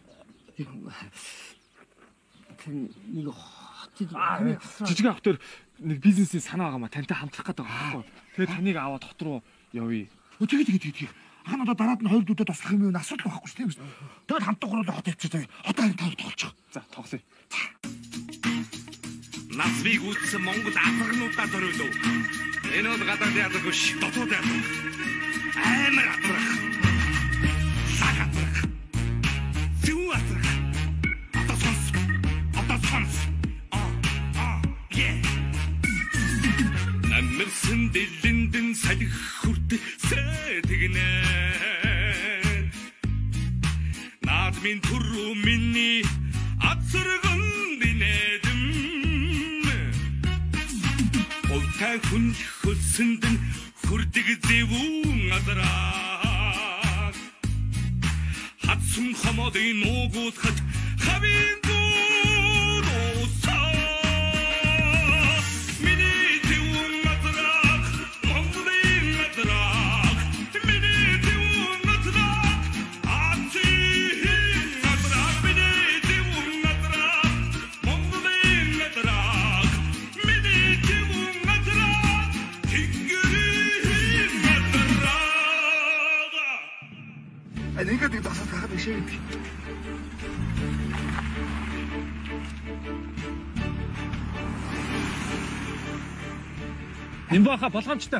Тэр нэг хот жижиг ах төр нэг бизнесийн санаа байгаа ма тантай хамтрах гэдэг байгаа байхгүй. Тэгээ таныг аваад хот руу явъя. Өө тэгээ тэгээ тэгээ. Хаан одоо дараад нь хоёр дүүдээ туслах юм юу? Асуудал байхгүй шүү дээ. Тэгэл хамтдаа гурваа хот явчих. Одоо энэ тав тоглож байгаа. За тоглоё. Насвиг үтсэн Монгол азаргнуудаа зориулв. Энэ бол гадаад яадаг биш. Дотоод яадаг. Амар атрах. Саг атрах. Зүү атрах. Одоо сонс. Одоо сонс. Аа аа yeah. Намэрсэн дэлэндэн салих хүрт сэтгнэ. Наад минь түрүү үсэндэн хүрдэг зэвүүн азраа хатsun хамаадын нуугуулхад хавийн дүүд усаа миний зэвүүн азраа Монголын азраа миний зэвүүн азраа атихийн азраа миний зэвүүн азраа Монголын азраа миний зэвүүн азраа тэнгэрийн азраа А нэгэд дасаад хахад бишээ гэдэг. Нимбаха болгоомжтой.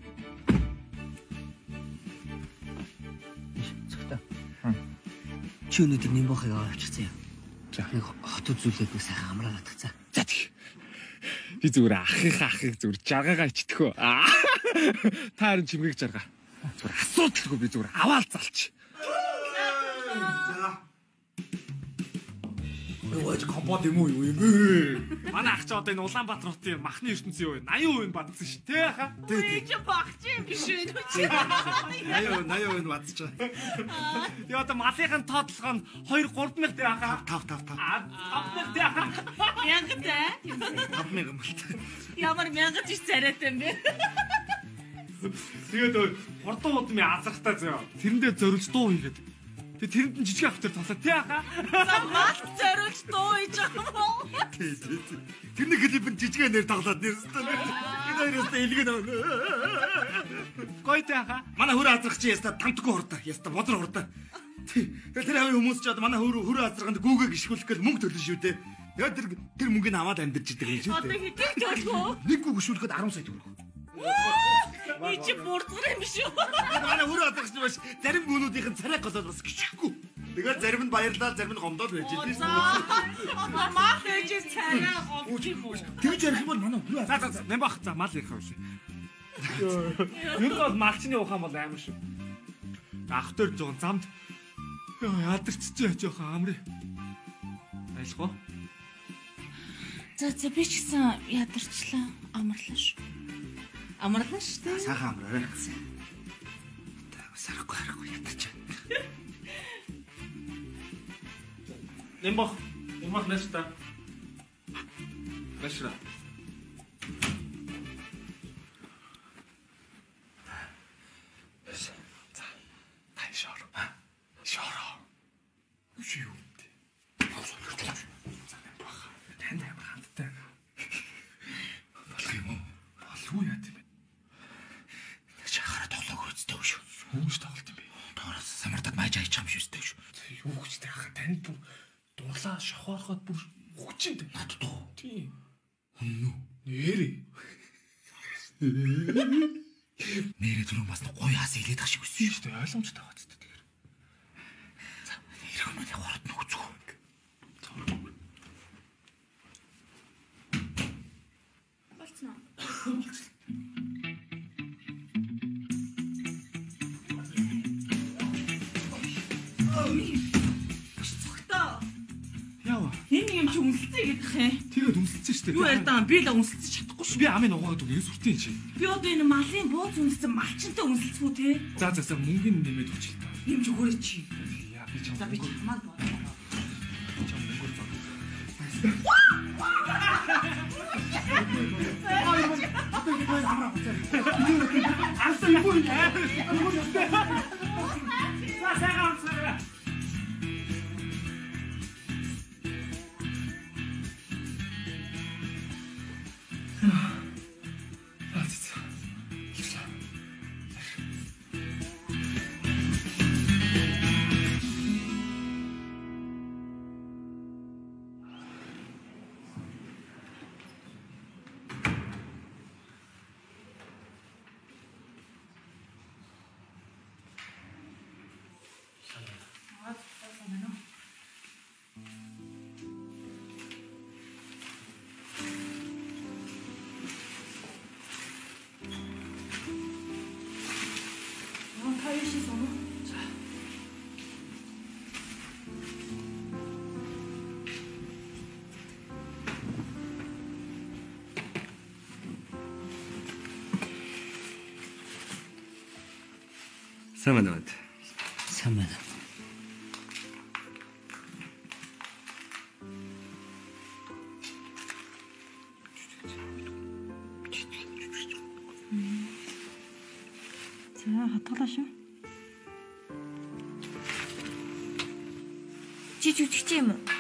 Зөвхөн. Чи өнөөдөр Нимбахыг авчихсан юм. За нэг хот үзүүлээд нэг сайхан амраа татгацаа. За тэг. Би зүгээр ахих ахих зүгээр жаргаагаа ичтгэв. Та харин чимгээг жаргаа. Зүгээр асуудалгүй би зүгээр аваал залч. Өөж компот юм уу юу юм? Манай ах ч одоо энэ Улаанбаатар хотын махны ертөнцийн үе восемь хувь бадсан шүү дээ хаа. Үгүй чи багч юм биш үү? восемь восемь бадж байгаа. Тэгээ одоо малынхын тоотлого нь two three мянга дээ хаа. five five five. А five мянга дээ хаа. Мянгатай. five мянга болт. Ямар мянгаж ич царайтай юм бэ? Тэгээд хурдан удмын азрахтаа зөө. Тэрэндээ зориулж дуу хийгээд. Тэгээ тэрэнд нь жижиг автер тоглоо тий хаа. Мал зориулж дуу хийж байгаа юм уу? Тэрний клипэнд жижигэн нэр тоглоод нэрстэй. Энэ хоёроос илгэн. Гой тий хаа. Манай хөр азрах чи яста тамтгүй хурдаа. Яста бодор хурдаа. Тэр тэр хавь хүмүүс ч одоо манай хөр хөр азраханд гүүгээ гიშгүүлэх гэж мөнгө төлнө шүү дээ. Тэгээд тэр тэр мөнгөний аваад амьдэрч идэг юм шүү дээ. Одоо хэдий төлгөө? Нэг гүү гიშүүлэхэд ten сая төгрөг. Би чи бурдгар юм шүү. Манай хөр азрахч биш зарим гүүнүүдийн царай голоод бас гიშгэхгүй. Тэгээд зарим нь баярлал, зарим нь гомдоод байж идэв шүү. Одоо мал ээж царай гомч юм уу? Тэгж ярих юм бол манай хөр За за за нэм бах за мал ярих юм. Юу бол малчны ухаан бол амар шүү. Ах төр жоон замд ядарчж жоохон амрыг. Айлхоо. За за би ч гэсэн ядарчлаа, амарлаа шүү. Амарлаа шүү дээ. Сайхан амраарай. Сарахгүй харахгүй ядарч байна. Нэм бах. Нэм бах нэста. Нэшра. За. Тай шор. Шор. Шиу. Танд амар хандтай. Болох юм уу? Болов яа тийм бэ? Чахаараа тоглоог үздэг шүү. Хүмүүс тоглолт юм бэ? Доороос самардад майж аяч юм шүү дээ шүү. Юу гэж тэр хаа танд бүр дуулаа шохоороход бүр хүчинд Над дуу. тийм. Үнэн үү? Нэрээ. Нэрээ түрүүн бас гоё хас илээд ах шиг өссөн Шүү дээ ойлгомжтой байгаа ч тэгэхээр. За, нэр хүмүүний хорд нь үзүү. Болцсон уу? Цогтоо. Яа. Энэ юм чи үнэлцээ гэдэг юм. Тэгээд үнэлсэн шүү дээ. Юу ярьдаа би л үнэлцэж чадахгүй шүү. Би амын угаагаад үгүй сүртийн чи. Би одоо энэ малын бууз үнэлсэн малчинтай үнэлцгүй те. За за за мөнгөний нэмээд өгч л та. Юм чи хөрөө чи. Яа би чам. За би чамаа боо. Чам мөнгө зоо. Асан юу юм? За сайхан амсаа. Сайн байна уу? Сайн байна. За хатгалаа шүү. Чи жүжигч юм уу?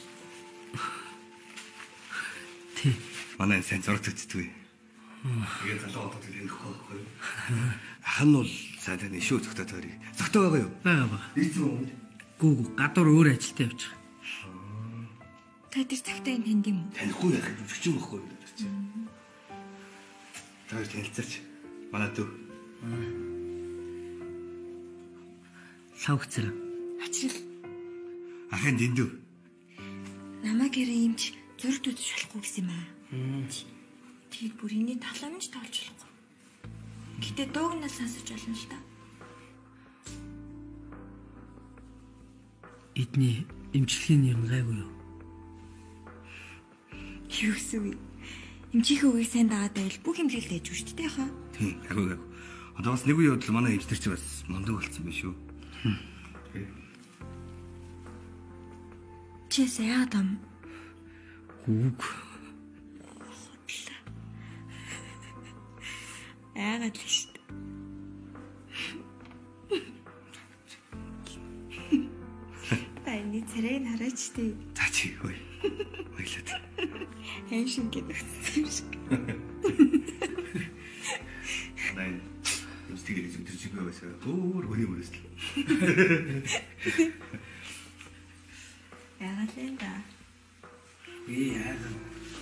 Тий. Манай сайн зураг үздэг. Тэгээд залуу одод хэлэх байхгүй. Ах нь бол сайн таны шүү зөвхөн тойрыг. Зөвхөн байгаа юу? Бага бага. Ийцэн үү? Гүү гүү гадуур өөр ажилтаа явчих. Та тэр цагтаа энэ тэнд юм уу? Танихгүй яах гэж өччих юм байхгүй юу? Таар танилцаач. Манай дүү. Савгцэр. Ачрал. Ахын дэндүү. Намаа гэрээ юмч зурд үзэж болохгүй гэсэн юм аа. Тэр бүр энэ таламж тоолж болохгүй. Гэтэ дуугнаас сонсож болно л та. Эдний эмчилгээний юм гайгүй юу? Юу гэсэн вэ? Эмчийнхээ үгийг сайн дагаад байвал бүх хэмлэлд ээж шүү дээ хаа. Тийм, агуу агуу. Одоо бас нэг үе бодлоо манай эмчтэр чи бас мундаг болсон байх шүү. Чээс яагаад юм? Гүүг. Яагаад л шүү дээ. Таны царайг хараач тий. За чи хөөе. Баялаад. Хэн шиг гэдэг юм шиг. Найн. Үстэйгээс өдөржиг байсаа. Өөр хөний мөрөсл. Яагаад л юм да? Би яагаад.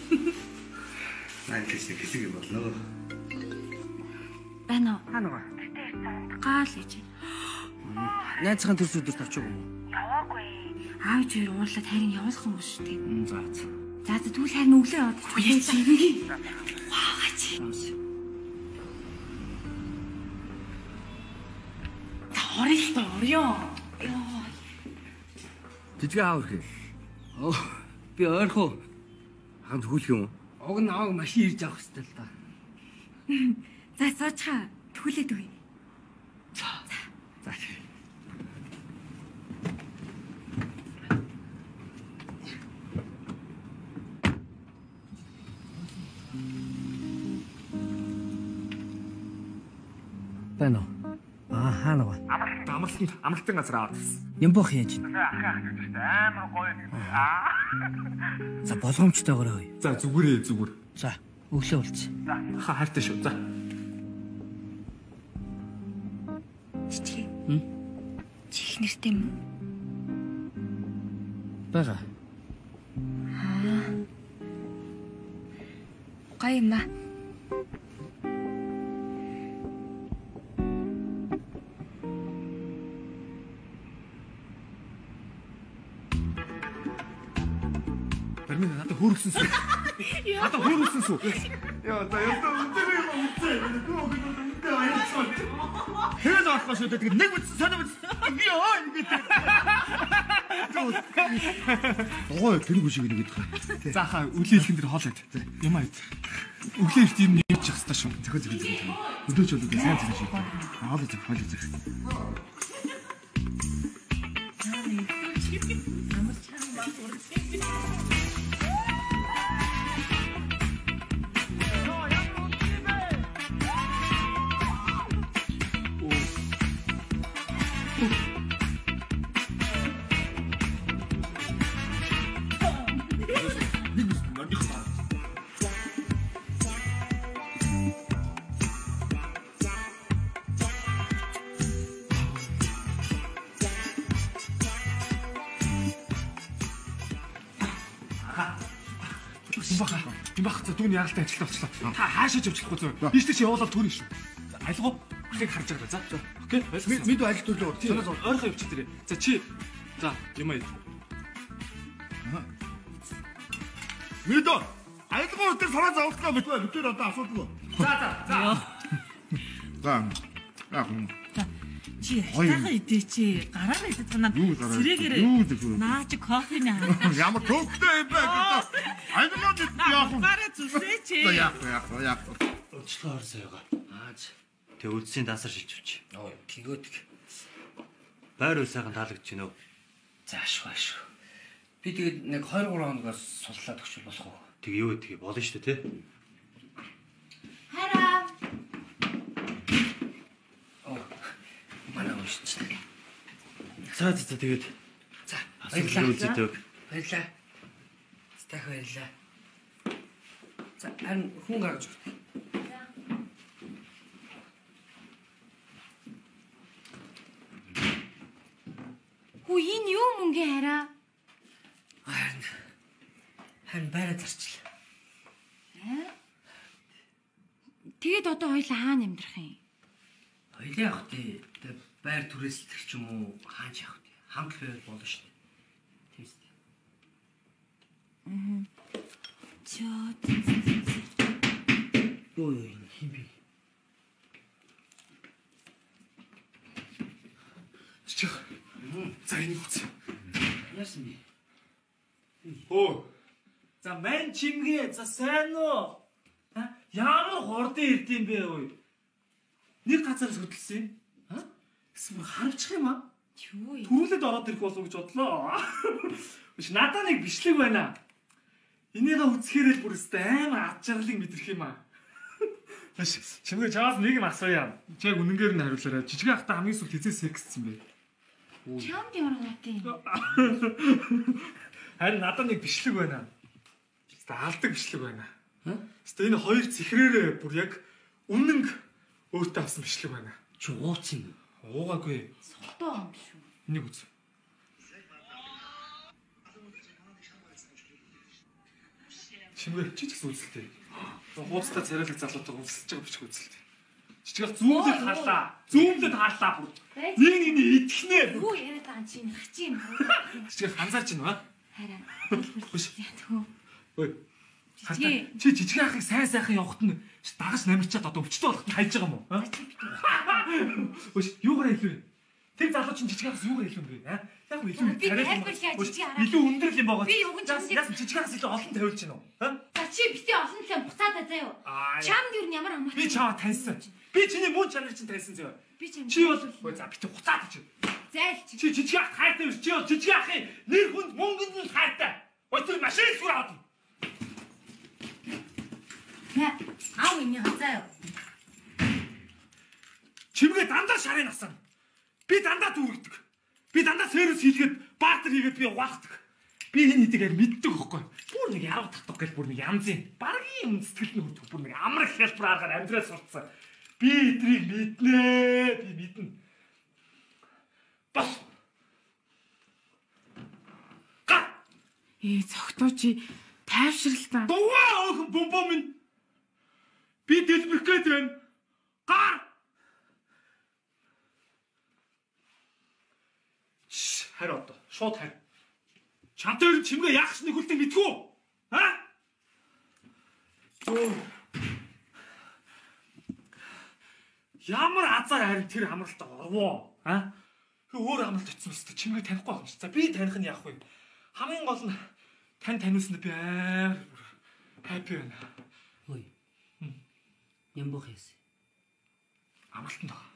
Найн кэсэ кэсэг юм болно. Байна уу? Хаана вэ? Гал гэж. Найзхан төрс өдөрт авчих юм уу? Яваагүй. Аав чи уурлаад харин явуулах юм шүү дээ. За за. За за тэгвэл харин өглөө яваад чи. Ваагач. Орё орё. Яа. Жижиг аав ирэх. Оо би ойрхоо. Хамт хүлэх юм уу? Уг нь аав машин ирж авах хэрэгтэй л да. За суучхаа тгүүлээд үгүй. За. За. Бэнэ. Аа хаана вэ? Амралтанд амралтын газар аваад. Ямбох яаж ин? Ах ах гэж амар гоё. Аа. За болгоомжтойгоор ой. За зүгээрээ зүгээр. За өглөө болчих. Ха хайртай шүү. За. Чичгээ. Хм? Чих нэртэй юм уу? Бага. Аа. Гоё юм аа. Бармин надад хөөрөлсөн сүү. Надад хөөрөлсөн сүү. Яа, за ястаа үнтэй юм үнтэй. Гөө гөө үнтэй аяцсан. Хэн авах шүү дээ. Нэг үтсэн санаа үтсэн. Би аа ингэж. Ой, тэр бүшиг нэг гэдэг. За хаа үлээлхэн дээр хоолойд. Юм аа. Өглөө эрт юм нээвчих хэвээр шүү. Зөвхөн зөвхөн зөвхөн. Өдөөч болоод сайн зүйл шиг. Аав зөв хоол зөв. Имбах за дүүний яралтай ажилтаа болчихлоо. Та хаашаа явчихлахгүй зөө. Ийш тийш явуулаад төрнө шүү. За айлгуу ахыг харж байгаа. За. Окей. Мэд ажил төрлөө. Тийм. Ойрхон явчих тэрэ. За чи. За юм аа. Мэдөө. Айлгуу өдөр санаа зовлоо битвэ. Өдөр одоо асуудгүй. За за за. За. Яг юм. Чи яхаа идэ чи гараараа идэх танаа сэрэгээрээ наач кофе наа. Ямар төвхтэй юм бэ гэдэг. Айлгуу яах вэ? Гараа зүсээ чи. Яах яах яах. Өчлөөр саяга. Ааж. Тэг үдсийн даасаар шилжүүлчих. Ой, тэгөөд. Байр үл сайхан таалагдж байна уу? Зааш baаш. Би тэгээд нэг хоёр гурван хоногоос судлаад өгч болох уу? Тэг юу гэдгийг болно шүү дээ, тэ? Хараа. Оо. Манай уушч. За за тэгээд. За, баярлалаа. Баярлалаа. Стах баярлалаа. За, ан хүн гаргаж өгч. Хүү энэ юу мөнгө хараа? Харин харин байраа зарчлаа. Аа? Тэгээд одоо хоёлаа хаана амьдрах юм? Хоёлаа явах тий. Тэгээд байр түрээслэх ч юм уу хаач явах тий. Хамт байвал болно шүү дээ. Тиймс тий. Аа. Чоо. Юу юу юм би. Чих. За энэ үз. Яасан би? Оо. За мэн чимгээ за сайн уу? А ямар хордон ирдэм бэ ой? Нэг газараас хөдөлсөн юм. А? Эсвэл харавчих юм аа? Юу юм? Төрүүлээд ороод ирэх болов гэж бодлоо. Биш надаа нэг бичлэг байна. Энийг үзэхээрээ бүр өстэй амар ад жаргалыг мэдрэх юм аа. Биш чимгээ чаас нэг юм асууя. Чи яг үнэнгээр нь хариулаарай. Жижиг ахта хамгийн сүүл хизээ секссэн бэ? Чамд ямар гот юм? Харин надад нэг бичлэг байна. Тэ алдаг бичлэг байна. Тэ энэ хоёр цэхрээрээ бүр яг үнэн өөртөө авсан бичлэг байна. Чи ууц юм. Уугаагүй. Сохтоо юм шүү. Энийг үз. Чимээ чи ч гэсэн үзэлтэй. Хууцтай царайлаг залуутайгаа өвсөж байгаа бичлэг үзэлтэй. Чичгэх зүүмлэд хаалаа. Зүүмлэд хаалаа бүр. Нэг нэг итгэнэ. Юу яриад байгаа юм чи нах чи юм. Чичгэх анзаарч байна ба? Хараа. Тхөө. Ой. Чи жижиг ахыг сайн сайхан явахт нь дагаж намирчаад одоо өвчтөй болохт нь хайж байгаа юм уу? Ой, юугаар хэлвэ? Тэр залуу чинь жижиг ахаас юугаар хэлвэ бэ? Аа? Яг илүү тариалан. Илүү өндөр юм байгаа. Би юуг нь яг жижиг ахаас илүү олон тавьж байна уу? Аа? За чи битээ олон тань буцаад заяа. Чамд юу ямар хамаатай. Би чамаа таньсан. Би чиний мөн чанар чинь таньсан заяа. Би чам. Чи бол ой за битээ хуцаад чи. Зайл чи. Чи жижиг ах хайтай биш. Чи бол жижиг ахын нэр хүнд мөнгөнд нь хайтай. Ой тэр машин зүгээр аваад. Нэ, аав энэ хазаа. Чимгээ дандаа шарын насаа. Би дандаа дүүргдэг. Би дандаа сервис хийлгээд бартер хийгээд би угаахдаг. Би энэ хэдийгээр мэддэг хөхгүй. Бүр нэг яруу татах гэж бүр нэг янзын. Баргийн юм сэтгэл нь хүрдэг. Бүр нэг амрах хэлбэр аргаар амьдрал сурцсан. Би эдрийг мэднэ. Би мэднэ. Бас. Га. Ээ цогтоо чи тайвшрал та. Дугаа өхөн бомбом минь. Би дэлбэх гээд байна. Гар. Харин одоо шууд харин. Чантай чимгээ яахс нэг үлдээ мэдгүй. Аа? Ямар азар харин тэр амралт орвоо. Аа? Хөө өөр амралт очсон өстэй чимгээ танихгүй байна. За би таних нь яах вэ? Хамгийн гол нь тань таниусанд би амар хаппи байна. Ой. Юм бох яс. Амралтанд байгаа.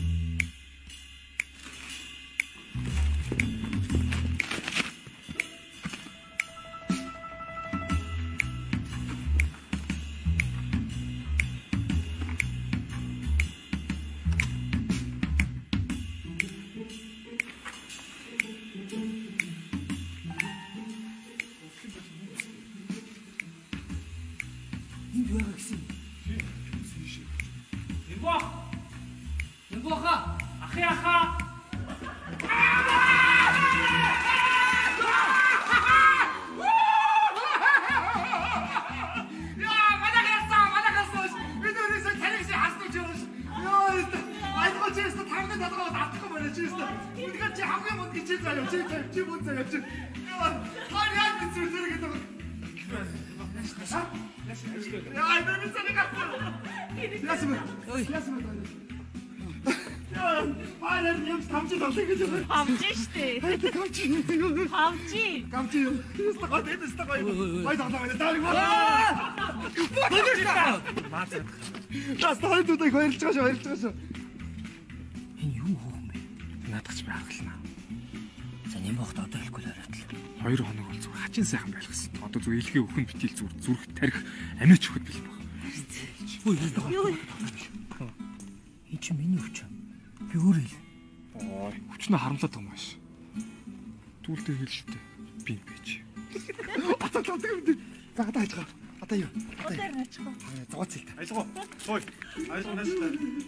Хамжи штэ. Хамжи. Хамжи. Хамжи. Стагай, дэс стагай. Бай даглаа. Даалга. Маа. Нас хоёр дуудыг баярлж байгаа шүү, баярлж байгаа шүү. Энэ юу хөөхөн бэ? Наадах ч байгална. За Нимбогт одоо хэлэхгүй л оройтлаа. Хоёр хоног бол зүгээр хачин сайхан байх гэсэн. Одоо зүгээр илгээ өхөн битил зүр зүрх тарих амиач өгөхөд бил баг. Юу вэ? Энэ чи миний хүч. Би өөрөө хэл. Ой, хүчнээ харамлаад байгаа юм ааш. Түлдээ хэлэлтэй. Би бич. Атаа таа гэдэг. За гадаа хайж байгаа. Одоо юу? Одоо хайчих. Зогооц хэлтэй. Айлгоо. Сой. Айлгоо нааштай.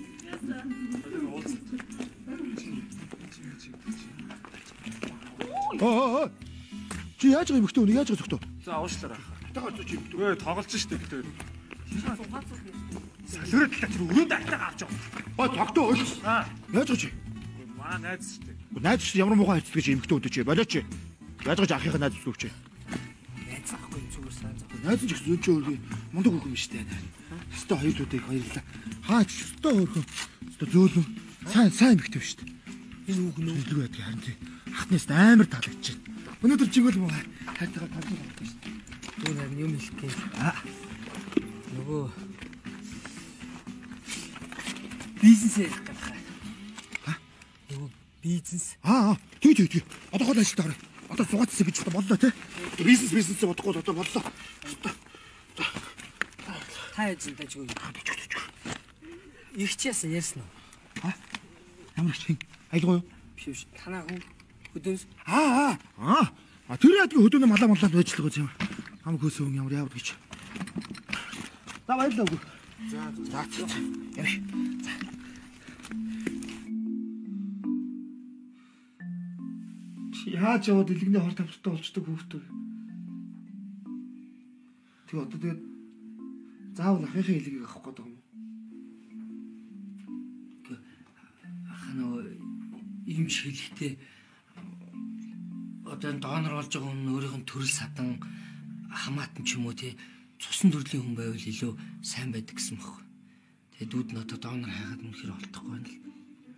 Аа. Чи яаж байгаа юм бөхтөө? Яаж байгаа зөвхтөө? За уушлаарай. Тагаа чи бөхтөө. Өө тоглож штэ гэдэг. Салхираа талаа тэр өрөөнд алтайгаа авч байгаа. Ой, тогтоо ой. Аа. Яаж байгаа чи? Манай найз штэ. Найз чи ямар муухай хайцдаг чи эмхтэн өдөө чи. Болоо чи. Яаж байгаа ахийнхаа найз зүгч чи. Найз ахгүй зүгээр сайн зов. Найз ч гэсэн зүүн чи өөр мундаг хөх юм штэ. Өстө хоёр дуудыг баярлаа. Хаач өстө өөрхөн. Өстө зөөлөн. Сайн сайн эмхтэн штэ. Энэ үг нөө өдөр байдаг харин тий. Ахнаас амар таалагдчихэв. Өнөөдөр чигэл муу хайртайгаа тавьсан байна штэ. Юу нэг юм хэлэх гээд. Аа. Нөгөө бизнес хийх гэдэг. Ха? Нөгөө бизнес. Аа, тий тий тий. Одоо гол ажилд орё. Одоо зугаацсан гэж боллоо тий. Бизнес бизнесээ бодохгүй одоо боллоо. Та яжин даж юу? Их ч яасан ярьсан уу? Ха? Ямар ч хин. Айлгоо юу? Биш биш. Танаа хүн хөдөөс. Аа аа. Аа тэр яадаг хөдөөний малаа малаад байж л байгаа юм. Хам хөөсөн ямар яавд гэж. За баярлалаа үгүй. За за. Явш. За. Чи яаж яваад дэлгэний хор тавтартай болчдөг хүүхдүүд. Тэг одоо тэгээд заавал ахийнхаа хэлгийг авах гээд байгаа юм. Ах нөө ийм шилхтэй одоо донор болж байгаа хүн өөрийнх нь төрөл садан хамаатан ч юм уу тий цусан төрлийн хүн байвал илүү сайн байдаг гэсэн бохоо. Тэгээ дүүд нь одоо донор хайгаад үнэхээр олдохгүй байна л.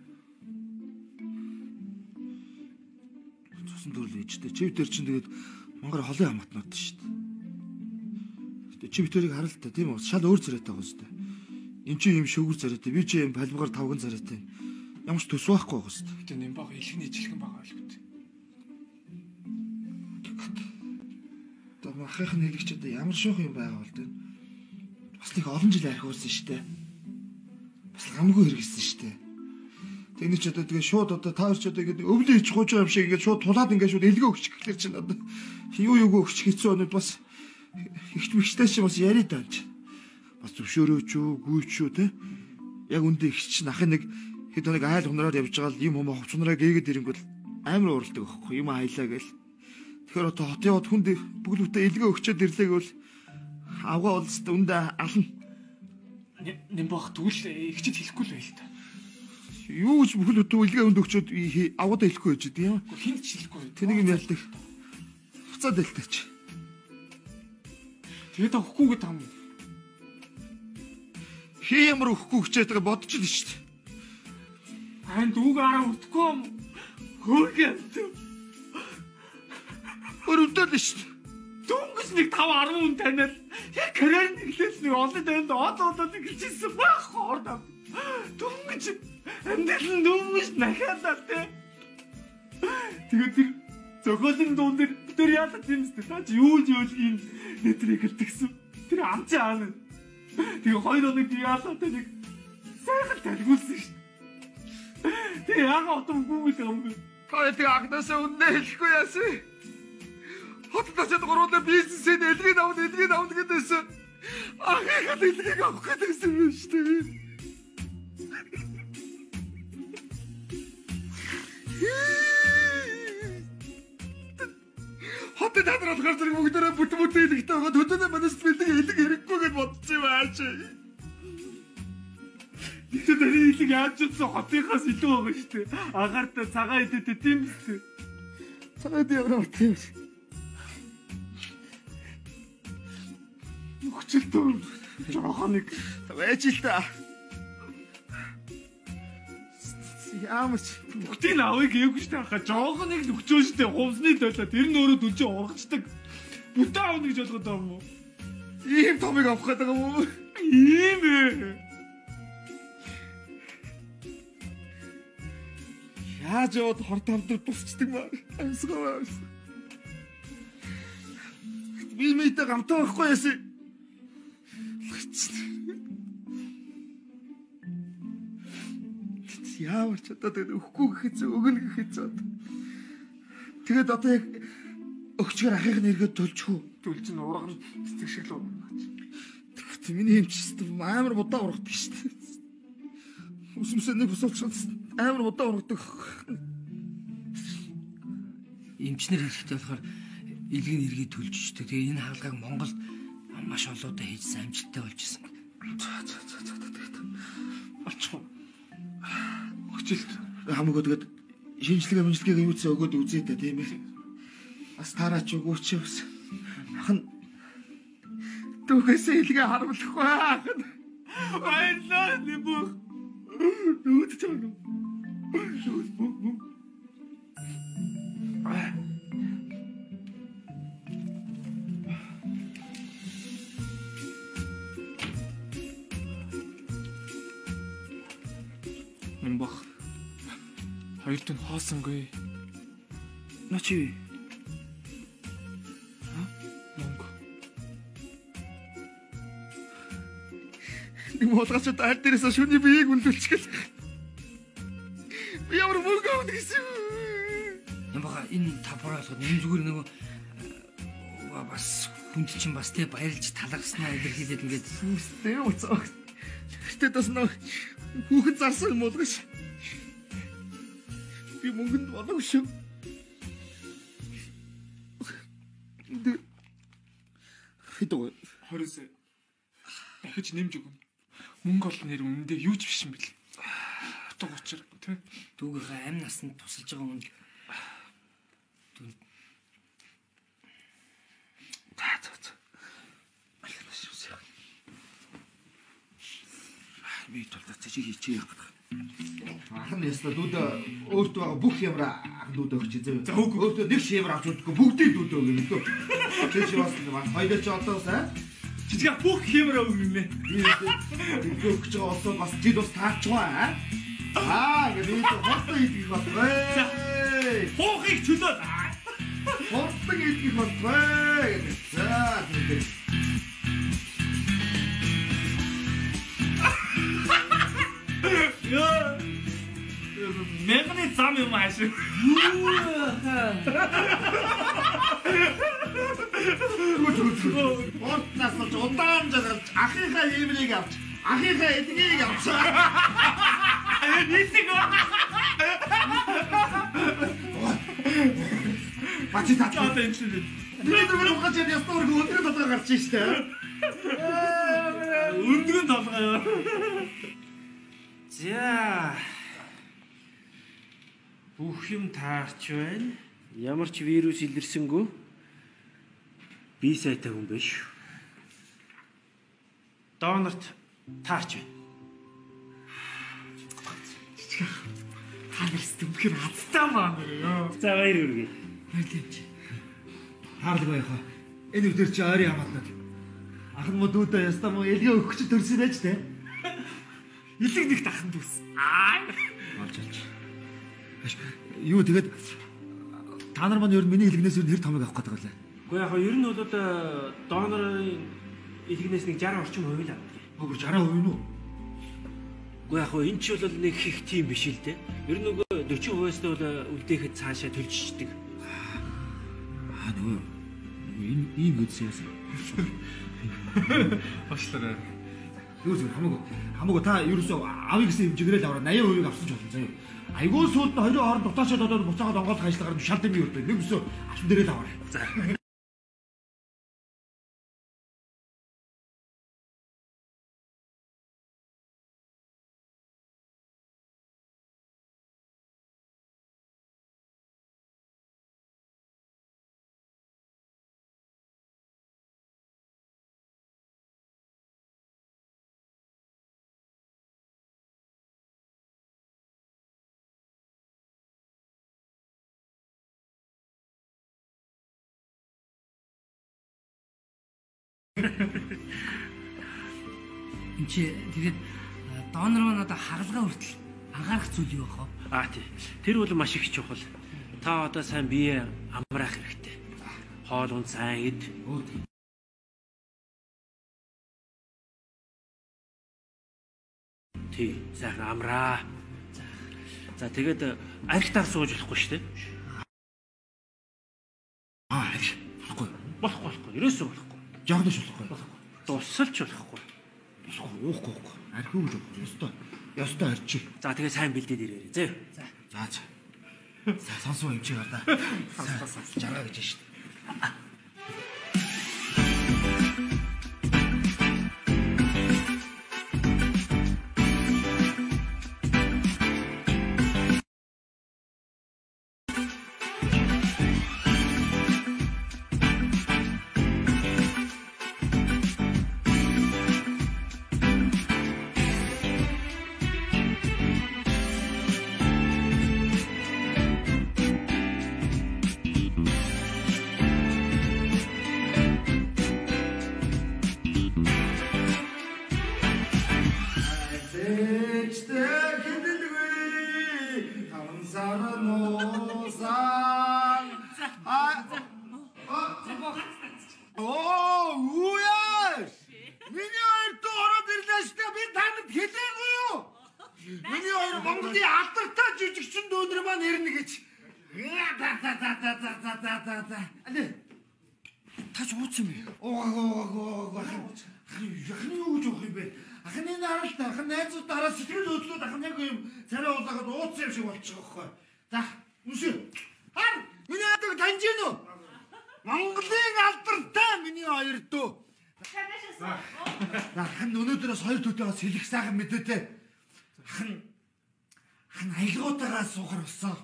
Цусан төрөл ээжтэй. Чив дээр чинь тэгээд мангар холын хамаатнууд шүү дээ. Гэтэ чи битэрийг харал та тийм үү? Шал өөр царайтай байгаа шүү дээ. Эм чи юм шүүгэр царайтай. Би чи юм палмгаар тавган царайтай. Ямар ч төс байхгүй байгаа шүү дээ. Гэтэ Нимбог илхний жилхэн байгаа л үү. Одоо ахын хэлэгч одоо ямар шуух юм байгаа бол дээ. Бас нэг олон жил архиулсан шүү дээ. Бас гамгүй хэрэгсэн шүү дээ. Тэгний ч одоо тэгээ шууд одоо та хоёр ч одоо ингэ өвлөө хийж хууж байгаа юм шиг ингэ шууд тулаад ингэ шууд элгээ өгч гэхлээр чинь одоо юу юуг өгч хэцүү өнөд бас ихт мэгчтэй чи бас яриад байна ч. Бас зөвшөөрөөч үү, гүйч үү те. Яг үндэ их чинь ахын нэг хэд нэг айл хунраар явж байгаа л юм юм ховцнараа гээгээд ирэнгүүт амар уурладаг байхгүй юм айлаа гээл. Тэгэхээр одоо хот яваад хүнд бүгд бүтэ элгээ өгчөөд ирлээ гэвэл авгаа улс үндэ ална. Нимбог тэгвэл ихчэд хэлэхгүй л байл та. Юу ч бүхэл бүтэ элгээ өнд өгчөөд авгаадаа хэлэхгүй байж дээ юм. Хинт ч хэлэхгүй. Тэнийг юм ялдаг. Хуцаа дэлтэйч. Тэгээд өгөхгүй гэдэг юм. Хээ ямар өгөхгүй хчээд байгаа бодож л шүү дээ. Айн дүүг араа өртөхгүй юм. Хөргөнд. Өрөвдөл шүү дээ. Дүнгээс нэг тав арван хүн таниад яг карьер нэглээс нэг олон танд од одод гэлжсэн байх хоорд. Дүнгэж амьдрал дүнгэж нахаадаа тэ. Тэгээд тэр зохиолын дуун дээр тэр яадаг юм бэ? Та чи юу ч юу ч юм нэтрийг хэлтгсэн. Тэр амч аана. Тэгээ хоёр хоног би яалаа тэр нэг сайхан талгуулсан шүү дээ. Тэгээ яагаад утгагүй юм бэ? Та яг агнасаа үнэ хэлэхгүй яасан. Хотдоос яг гурван бизнесээ элгийг авах элгийг авах гэдээсэн. Ахихад элгийг авах гэдээсэн юм шүү дээ. Хотод хадраад гарч ирэх бүгдээрээ бүт бүт элэгтэй байгаа төдөө манайс бэлэг элэг хэрэггүй гэж бодчих юм ааш. Тэгтээ тэр элэг яаж ч хотынхаас илүү байгаа шүү дээ. Агаартай цагаан идэтэй тийм биз? Цагаан идэ ямар тийм биш. Хүчтэй жоохон нэг байж л та. Ямар ч бүгдийг авъя гээгүй шүү дээ. Хаа жоохон нэг нөхчөө шүү дээ. Хувцсны тойлоо тэр нь өөрөө дүнжээ ургацдаг. Бүтэн авна гэж болгоод байгаа юм уу? Ийм томыг авах гэдэг юм уу? Ийм ээ. Яаж яваад хор тавдар тусчдаг маа. Амсгаа. Би мэдээ гамтаа байхгүй яасан. Яавар ч одоо тэгээд өгөхгүй гэхэд өгнө гэхэд зод. Тэгээд одоо яг өгчгөр ахихны эргээд төлчихөө. Төлж н урган цэцэг шиг л ургана. Тэгвэл миний хэмчсэн амар удаа ургадаг шүү дээ. Усмсэний босоочсон амар удаа ургадаг. Эмчнэр хэлэхдээ болохоор илгийн эргээд төлж өчтөг. Тэгээ энэ хаалгаг Монголд маш олоодаа хийжсэн амжилттай болж исэн. За за за за тэгээд очих. Хүчилт хамаагүй тэгээд шинжлэгээ мэнжлэгээ юуцээ өгөөд үзээ та тийм ээ. Бас тараач өгөөч бас. Ахан түүхээсээ илгээ харамлахгүй ахан. Баярлалаа нэмэх. Нүд чанаа. Шүүс бүх бүх. Нэмбах. Хоёр төн хоосонгүй. Начи. А? Монго. Нэг болгоч таар дээрээс шүний биеийг үлдүүлчихэл. Би ямар мөнгө авах гэсэн. Нэмбах энэ тавхараалгад энэ зүгээр нөгөө бас хүнд чинь бас тэ баярлж талархснаа илэрхийлээд ингээд үстэй уцаа. Гэтэ тас нөө хүүхэн зарсан болгош. Би мөнгөнд болов шүү. Хэдөө хорос дахиж нэмж өгнө. Мөнгө олон нэр үнэндээ юу ч биш юм бэл. Утга учир тий. Дүүгийнхээ амь насанд тусалж байгаа хүн. За за за. Алхнаас юусаа. Би толдоц чи хийчих яах гэдэг. Ахын ястаа дүүд өөртөө байгаа бүх ямар ах дүүд өгч зөө. За өөртөө нэг шивэр авч удахгүй бүгдийг дүүд өгнө лөө. Чи чи бас маань хоёроо ч одоо сайн. Чичгээ бүх хэмрээ өгнө. Би өгч байгаа олсоо бас чи бас таачгаа аа. Аа гэдэг хот идэх байна. Хоохыг чөлөө. Хот идэх байна. За тийм. Яа. Мэгний зам юм ааш. Хортнаас ч удаан жаргал ахийнхаа хэмрийг авч ахийнхаа эдгийг авчаа. Нийтэг. Бачи татаа энэ чинь. би нөгөө ухаж ястаар өндөр толгой гарч штэ. Өндгөн толгой. За. Бүх юм таарч байна. Ямар ч вирус илэрсэнгүй. Би сайтай хүн биш. Донорт таарч байна. Хагас түмхэр хацтай маа нэр. За баяр үргээ. Баярлалаа. Хаалга байхаа. Энэ өдөр чи ойрын хамаатнаа. Ахын модуудаа ястаа мо элгээ өгч төрсөн ээж те. Илэг нэг дахан дүүс. Аа. Олж олж. Юу тэгээд та нар маань ер нь миний илгнээс ер нь хэр томыг авах гэдэг вэ? Гэхдээ яг ер нь бол донорын илгнээс нэг шестьдесят орчим хувь л авдаг. Өөр шестьдесят хувь нь үү? Гэхдээ яг энэ ч бол нэг их тийм биш л дээ. Ер нь нөгөө forty хувиас бол үлдээхэд цаашаа төлжчихдэг. Аа нөгөө ийм ийм үдс яасан. Башлаа. Юу зүйл хамаагүй. Хамаагүй та ерөөсөө авъя гэсэн хэмжээгээр л аваад eighty хувийг авсан ч болно заяа. Айгуу сууд нь хоёрын хооронд дутаачаад одоо буцаагаад онгоолох ажиллагаар шал дэми өрдөө. Нэг өсөө ачим дээрээ л аваарай. За. Энд чи тэгээд донор маань одоо харалгаа хүртэл анхаарах зүйл юу вэ? Аа тий. Тэр бол маш их чухал. Та одоо сайн бие амраах хэрэгтэй. Хоол унд сайн ид. Тий, сайхан амраа. За тэгээд архитаар сууж болохгүй шүү дээ. Аа, арх. Болохгүй. Болохгүй, болохгүй. Ерөөсөө болохгүй. Жагнаш болохгүй. Тусалч болохгүй. Болохгүй, уухгүй уухгүй. Арх юу гэж болох? Ёстой. Ёстой арчи. За тэгээд сайн бэлдээд ирээрэй. Зөө. За. За за. За сонсоо юм чи одоо. Сонсоо сонсоо. Жаргаа гэж шүү дээ. Таач ууц юм бэ? Уугаа уугаа уугаа. Яхны юу гэж явах юм бэ? Ахны наралт ахны найзуудаараа сэтгэл хөдлөөд ахны юм царай уулгаад ууц юм шиг болчих واخхой. За, үгүй. Хар миний адаг таньж гин үү? Монголын алдартай миний хоёр дүү. За, хан өнөөдрөөс хоёр дүүтэйгээс хэлэх сайхан мэдээ те. Хан хан аялгуудаараа суухар болсон.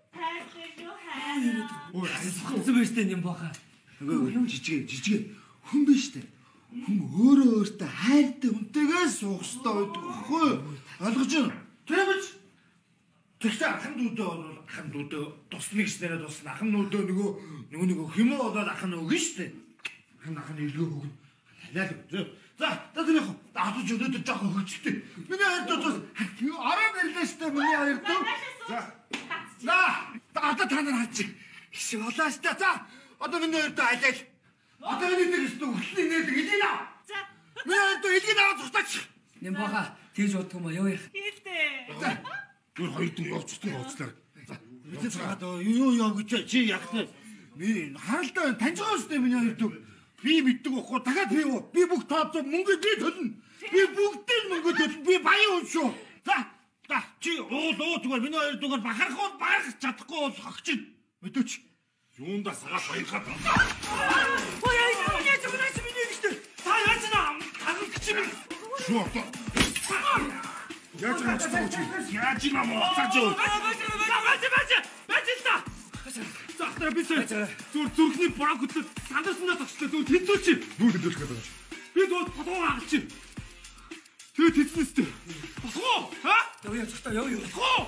Ой, айсхан байж тээ юм баха. Нөгөө жижиг жижиг хүн биш үү? Хүн өөрөө өөртөө хайртай хүнтэйгээ суух хэрэгтэй байдаг байхгүй юу? Ойлгож байна. Тэгэж тэгтээ ахын дүүдээ бол ахын дүүдээ тусна гэснээрээ тусна. Ахын дүүдээ нөгөө нөгөө нөгөө хэмээ болоод ахын өгнө шүү дээ. Ахын ахын илгөө өгнө. Халиал үү. За, та тэр яг атууч өнөөдөр жоохон хөвчтэй. Миний хайр дүүд ороо нэрлээ шүү дээ миний хайр дүүд. За. За, одоо та нар хаач. Их болоо шүү дээ. За. Одоо миний хоёрт айлал. Одоо энэ дээр өстө хөтлөний нээлэг илээ наа. За. Миний хоёрт илээ наа зуртаач. Нэм баха тийж удах юм аа юу яах? Хийлдэ. За. Гүр хоёр дүү явчихдаг ууцлаа. За. Мэдээ цаад юу юу гэж чи яг тэ. Би харалдаа таньж байгаа шүү дээ миний хоёр дүү. Би мэддэг байхгүй дахиад би юу? Би бүх тооцоо мөнгө би төлнө. Би бүгдийг мөнгө төлнө. Би баян хүн шүү. За. За чи уул уу зүгээр миний хоёр дүүгээр бахархуу баах чадахгүй бол хогч. Мэдээч. Юунда сагаа баярхаад. Ой яа яаж өгнөс миний гэжтэй. Та яаж наа? Хагас гэж юм. Шүү одоо. Яаж наа чи? Яаж наа моцаж юу? Баач баач баач. Баач л та. Захтар би зүр зүрхний брок хөтлөд сандарснаа тогчлоо зүр тэнцүү чи. Юу тэнцүүлэх гэдэг вэ? Би зүр потгоо агч чи. Тэгээ тэнцнэстэй. Потгоо. Ха? Яа яа захтар яа яа. Потгоо.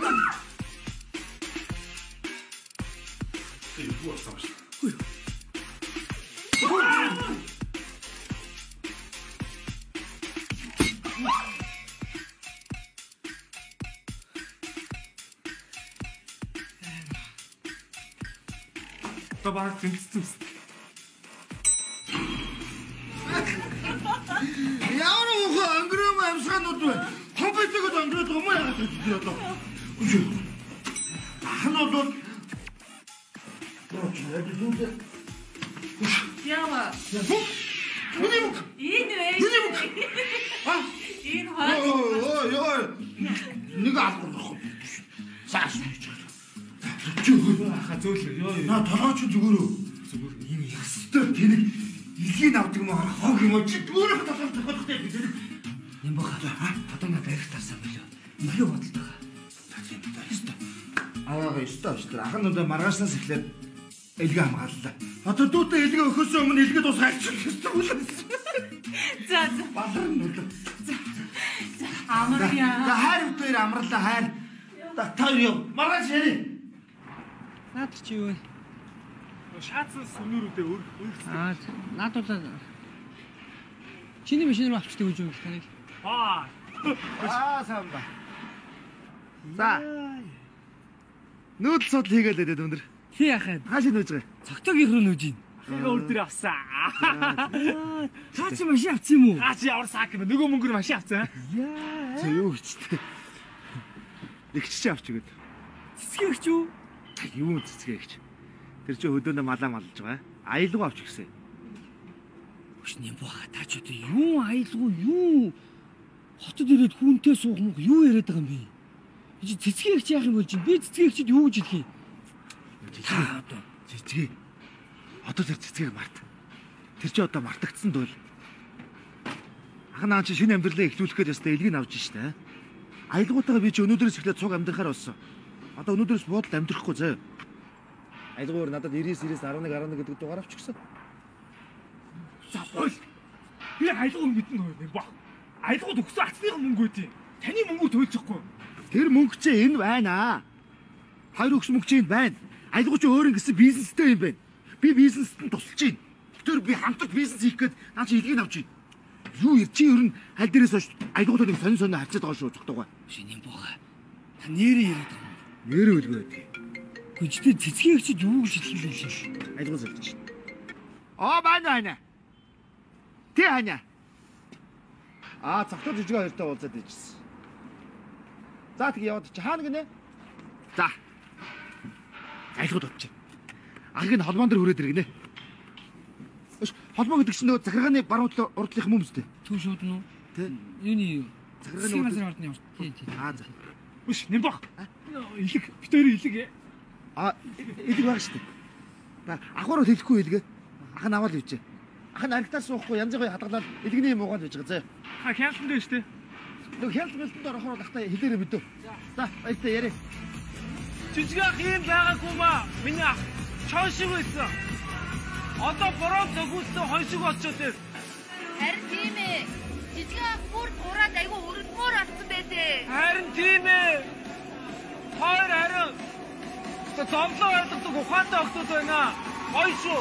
Ты вот сам что. Ой. Табар тэнцсэн. Яар уу ангром амсгаанууд байна. Компьютерд ангроод юм яагаад гэдэг одоо. Үгүй. Ханууд бол Ява. Миний мөг. Энэ вэ? Миний мөг. А? Энэ хаа. Ой ой. Нэг алгах. Сааш хийж байгаа. Зүгээр хаа зөөлөө. Йоо. На толгойч зүгээр үү? Зүгээр ийм ястай тэнэг илгийг авдаг юм аа. Хог юм уу? Чи өөрөө толгой тохиолдохтой бид. Нэм баха. Одоо надад ярих тарсан билүү? Илүү бодолтой байгаа. Тийм ястай. Аа ястай ястай. Ахнуудаа маргаашнаас эхлээд элгээ хамгааллаа. Одоо дүүтэй элгээ өгөхөөс өмнө элгээ дуус хайчих гэсэн үг л. За за. Балар нүлээ. За. Амарья. За хайр үгээр амарлаа хайр. Та юу маргааш яри. Наад чи юу вэ? Шаацсан сүнүүрүүдээ өөрчлөө. Аа, наад бол чиний машин руу авчдаг гэж үү таныг? Аа. Аа сайн ба. За. Нүүдэл судал хийгээл дээ өндөр. Хий яхаа. Хаашаа нүүж байгаа? Цогтойгийнх рүү нүүж ийн. Ахыгаа өөр дээр авсан. Хаа чи машин авсан юм уу? Хаа чи ямар саак юм бэ? Нөгөө мөнгөөр машин авсан. Яа. За юу хийчихтэй. Игч чи авч игээд. Цэцгийгч юу? Юу цэцгийгч. Тэр чи хөдөөндөө малаа малж байгаа. Аялгаа авч ирсэн. Өшний бага та ч одоо юу аялгүй юу? Хотод ирээд хүнтэй суух мөх юу яриад байгаа юм бэ? Чи цэцгийгч яах юм бол чинь би цэцгийгчд юу гэж хэлхий? Цэцгээ одоо цэцгээ. Одоо тэр цэцгийг март. Тэр чи одоо мартагдсан дөл. Ах наа чи шинэ амьдралаа эхлүүлэхэд ястай илгийг авч штэ. Аялгуутайгаа би чи өнөөдрөөс эхлээд цуг амьдрахаар болсон. Одоо өнөөдрөөс буудалд амьдрахгүй зөө. Аялгуур надад девять девять eleven eleven гэдэг дугаар авчихсан. За бол. Би аялгуур мэднэ хоёр юм ба. Аялгууд өгсөн ацныхаа мөнгө үүдээ. Таны мөнгөөр төлчихгүй. Тэр мөнгө чи энэ байна аа. Хоёр өгсөн мөнгө чи энэ байна. Аялгуу чи өөр ингэсэн бизнестэй юм байна. Би бизнест нь тусалж байна. Тэр би хамтарч бизнес хийх гээд наа чи илгийг авч байна. Юу ир чи ер нь аль дээрээс хойш аялгуудад нэг сонин сонин харцаад байгаа шүү цогтойгоо. Шинийн бага. Та нэрээ яриад байгаа юм. Нэрээ үлгүй байдаг. Гүжтэй цэцгийг чи юу гэж хэлэх юм шиш. Аялгуу зөвлөж байна. Оо байна байна. Тэ ханя. Аа цогтой жижиг хоёртой уулзаад ижсэн. За тэг яваад чи хаана гинэ? За. Аялгууд очив. Ахыг нь холбоон дээр хүрээд иргэнэ. Өш холбоо гэдэг чинь нөгөө захиргааны баруун талын урдлынх юм үстэй. Түн шууд нь уу? Тэ. Юуны юу? Захиргааны урдлын ордны орд. Тий, тий. Аа за. Өш нэмбах. Илэг битээр илэг. Аа илэг баг штэ. Ба ахвар бол хэлэхгүй илгээ. Ах нь аваад ивчээ. Ах нь аригтаас суухгүй янз бүрийн хадгалаад илгэний юм уугаад байж байгаа заа. Ха хяналтан дээр штэ. Нөгөө хяналт мэлтэнд орохоор ахтай хэлээрээ мэдв. За баяртай яриа. Жижиг ах юм байгаагүй маа. Миний ах чон шиг байсан. Одоо бороо зөгүүлсэн хон шиг очоод байна. Харин тийм ээ. Жижиг ах бүр ураад айгүй өргөмөр алсан байдээ. Харин тийм ээ. Хоёр харин зомлоо байдаг ухаантай охтууд байна. Гоё шүү.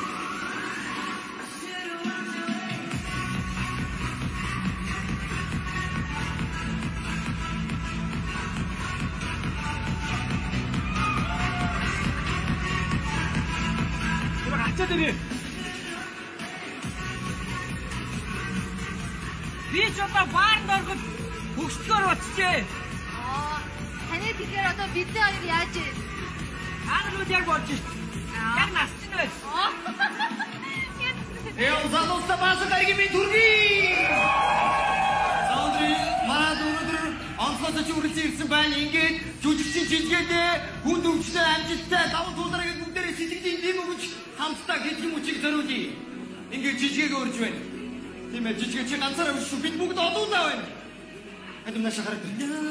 Ачаадэрээ. Би ч одоо баард ороход хөвчлөөр очжээ. Аа, таны тэгэхээр одоо бидний хоёр яаж вэ? Хаанууд яг болж шít. Яг насч нь байж. Эон залууста баасагагийн би түргий. Саундри маад өнөдөр онцлогч үргэлжлэн ирсэн байна. Ингээд жүжигчин жижигэлээ хүнд өвчтэй амжилттай даван туулдарыг бүгдээрээ сэтгэлийн дэм өгч хамтдаа хэдхэн мөчийг зориулъя. Ингээд жижигээг өрж байна. Тийм ээ жижигээ чи ганцаараа биш бид бүгд одуулаа байна. Хэдэн нааш хараад.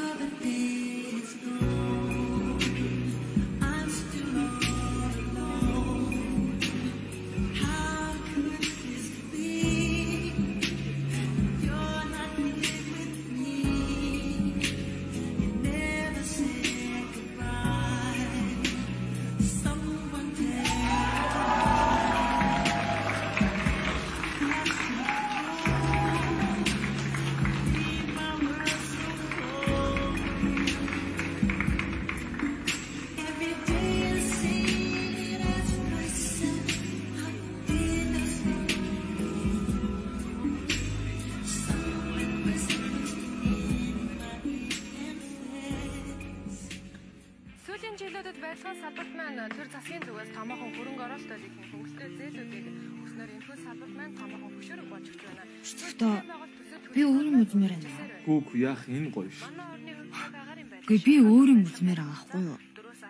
Салбарт маань төр засгийн зүгээс томоохон хөрөнгө оруулалтууд их хөнгөлтэй зээлүүдийг өгснөөр энэхүү салбарт маань томоохон хөшөөрөг болж өгч байна. Өстөө би өөрөө үзмээр байна. Гүг яах энэ гоё ш. Гүй би өөрөө үзмээр байгаа хгүй юу?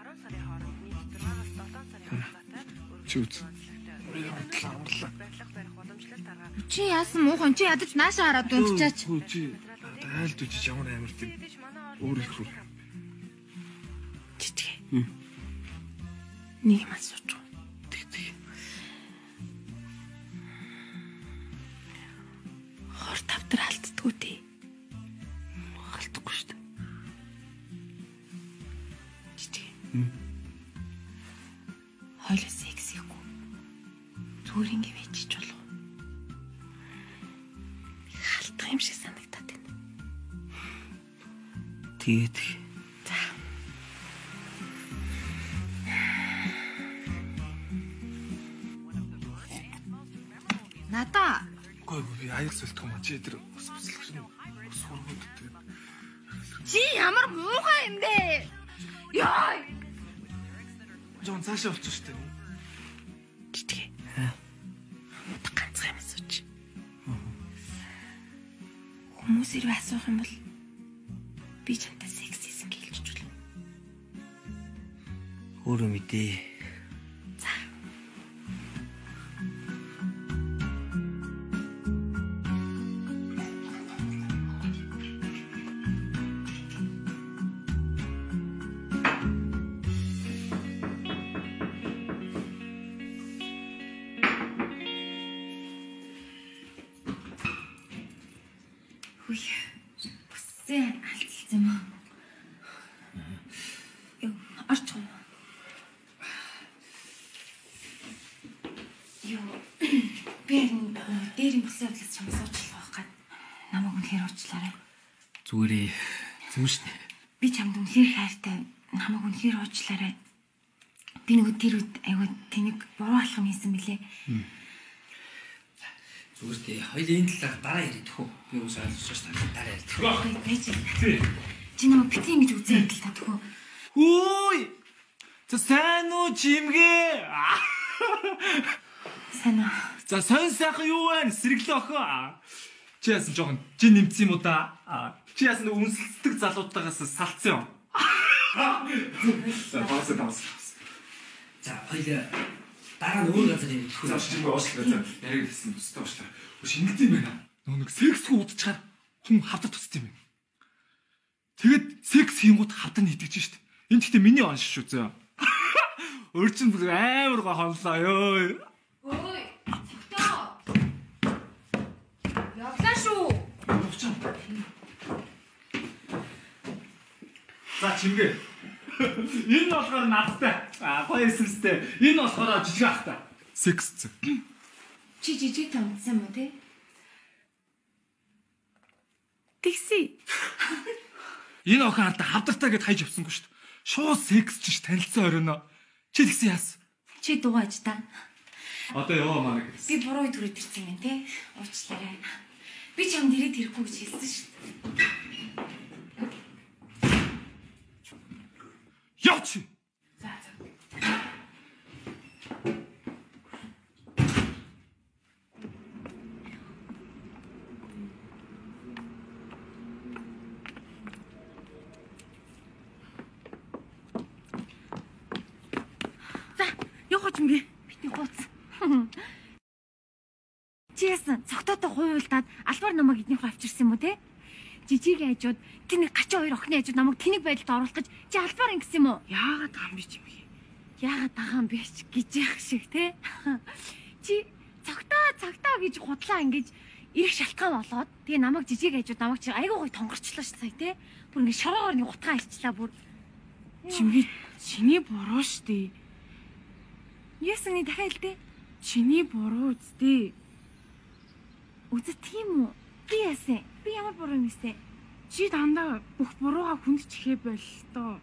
Чи үз. Чи яасан муухан чи ядаж наашаа хараад унтчаач. Гүү чи айлд үчиж ямар амар тийм өөр их рүү. Чичгээ. Нэг юм асууж байгаа. Тэг тэг. Хор тавтар алддаггүй тий. Алдахгүй шүү дээ. Чичгээ. Хойлоо секс хийхгүй. Зүгээр ингэ вечиж болов. Халтах юм шиг санагдаад байна. Тэгээд Гой би аяг сэлтэх юм чи тэр ус буслах шин ус хургуудтай. Чи ямар муухай юм бэ? Яа! Жон цаашаа болчих штэ. Жижиг. Ганцхан юм сууч. Хүмүүс ирвэ асуух юм бол би чамтай сексисэн гэлж чулаа. Өөрөө мэдээ. За. Хүй. Бүсээ алдсан юм уу? Юу, орч юм. Юу. Би дээрийн бүсээ авлаас чамд суучлах байх гад. Намайг үнэхээр уучлаарай. Зүгээрээ зэмшнэ. Би чамд үнэхээр хайртай. Намайг үнэхээр уучлаарай. Би нөгөө тэр үед айгүй тэнийг буруу алхам хийсэн билээ. Зүгээрээ хоёул энэ талаар дараа яриад хөө. Би уус ойлгож байна. Дараа яриад. Хөөе, байж. Чи намайг битгий ингэж үзэн идэл татхуу. Хөөе. За сайн уу чимгээ? Сайн уу. За сонь сайхан юу вэ? Сэргэлээ охин. Чи яасан жоохон жин нэмсэн юм уу да? Чи яасан нэг үнсэлдэг залуудтайгаас салцсан юм. За баасаа давс. За хоёул дараа нь өөр газар юм. За чимгээ уушлаа. За яриг хэлсэн төстэй уушлаа. Шингэт юм байна. Нөгөө нэг секс хүү удчихаар хүн хавдар тустай юм. Тэгэд секс хийнгууд хавдар нь итгэж штт. Энэ гэхдээ миний онш шүү зөө. Өөрчн бүр амар гоо хонлоо ёо. Ой, цогтоо. Явлаа шүү. Явчаа. За чимгээ. Энэ болохоор надтай. А хоёр эсэмстэй. Энэ болохоор жижиг ахтай. Секс. Чи жижиг тамдсан юм уу те? Тэгси. Энэ охин хараа хавдартай гэд хайж авсангүй шүү дээ. Шууд секс чиш танилцсан оройно. Чи тэгсэн яас? Чи дугааж та. Одоо яваа маа гэж. Би буруу төрөд ирсэн юм те. Уучлаарай. Би чамд ирээд ирэхгүй гэж хэлсэн шүү дээ. Явч. За за. Чимгээ. Битний хууц. Чи яасан цогтоотой хуйлдаад албаар намайг эднийхөө авчирсан юм уу те? Жижиг айжууд тэр нэг гачаа хоёр охины айжууд намайг тэнэг байдалд оруулах гэж чи албаар ингэсэн юм уу? Яагаад байгаа юм би чимгээ? Яагаад байгаа юм бэ ч гэж яах шиг те? Чи цогтоо цогтоо гэж худлаа ингэж ирэх шалтгаан болоод тэгээ намайг жижиг айжууд намайг чи айгүй гоё тонгорчлоо ш сая те? Бүр ингэ шороогоор нэг утгаа илчлаа бүр. Чимгээ чиний буруу штэ. Ясны дахиад те? Чиний буруу үстэй. Үзэ тийм үү? Би яасан? Би ямар буруу нэсэ? Чи дандаа бүх бурууга хүнд чихээ байл л доо.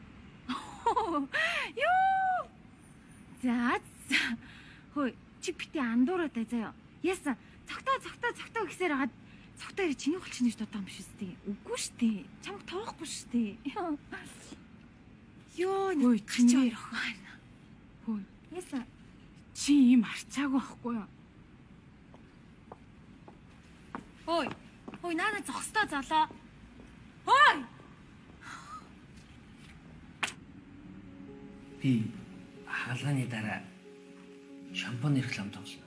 Юу! За. Хөөе, чи бити андуураатай заяа. Яасан? Цогтоо цогтоо цогтоо гэсээр хагаад цогтоо ирээ чиний хөлч нэж дутаа юм биш үстэй. Үгүй штэ. Чамд тоохгүй штэ. Йоо, хөөе, чи хоёр охин. Хөөе. Яасан? Чи ийм арчаагүй байхгүй юу? Хөөе. Хөөе, наана зогсдоо залоо. Хөөе. Би хаалганы дараа шампунь реклам тоглоно.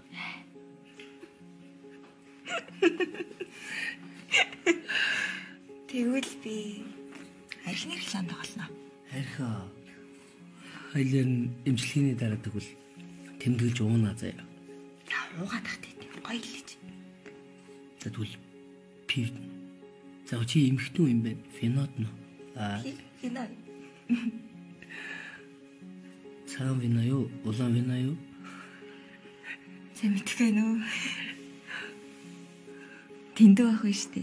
Тэгвэл би архины реклам тоглоно. Архи. Хоёлын эмчилгээний дараа тэгвэл тэмдэглэж уунаа заяа. За уугаад тахтай гоё лээч. За тэгвэл пив. За чи эмхтэн юм бэ? Фенот нь. Аа. Фенот. Цагаан вино юу? Улаан вино юу? За мэдгүй нөө. Тэндөө ах вэ штэ.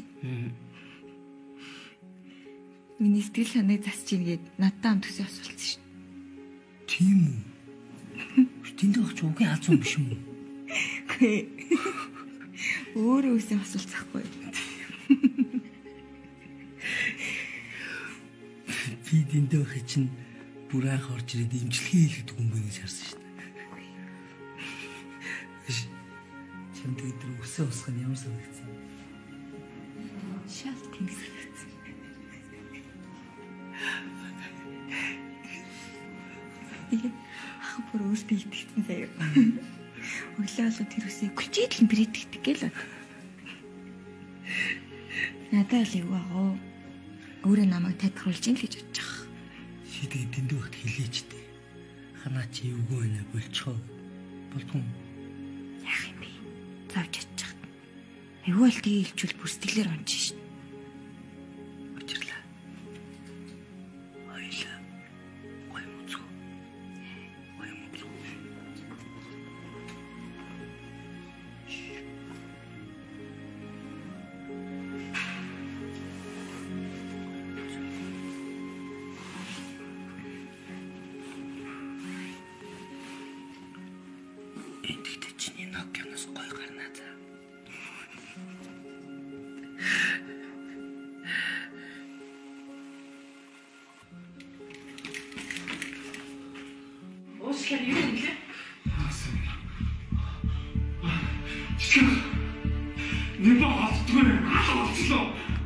Миний сэтгэл санааг засч ийгээд надтай хамт төсөө асуулсан шин. Тийм үү? Тэндээ ах ч үгүй хаалцсан биш юм уу? Гүй. Өөрөө үсэн асуулцахгүй. Би дэндээ их чинь бүр анх орж ирээд имжлэгээ хийлгдэг хүн байна гэж харсан шүү дээ. Чамд өдөр өсөө усах нь ямар санагдсан? Шал тэнгиссэн. Ах бүр өөртөө итгэсэн заяа. Өглөө болоод тэр үсээ гүлчээд л бэрэтгдэг гээл. Надад л юу аа. Өөрөө намайг тайлбарлаж ийн л гэж бодож байгаа. Шидэг дэндүү ихт хэлээч дээ. Ханаа чи эвгүй байна болчихоо. Болтон. Яах юм бэ? Завж чадчих. Эвгүй л тгий илчүүл бүр сэтгэлээр онч шин. Очирлаа. Ойлаа. Гой муцгүй. Гой муцгүй. Эндэгтэй чиний Nokia-наас гой гарнаа за. Уушлаар юу юм лээ? Нэг болтгүй аа болчихлоо.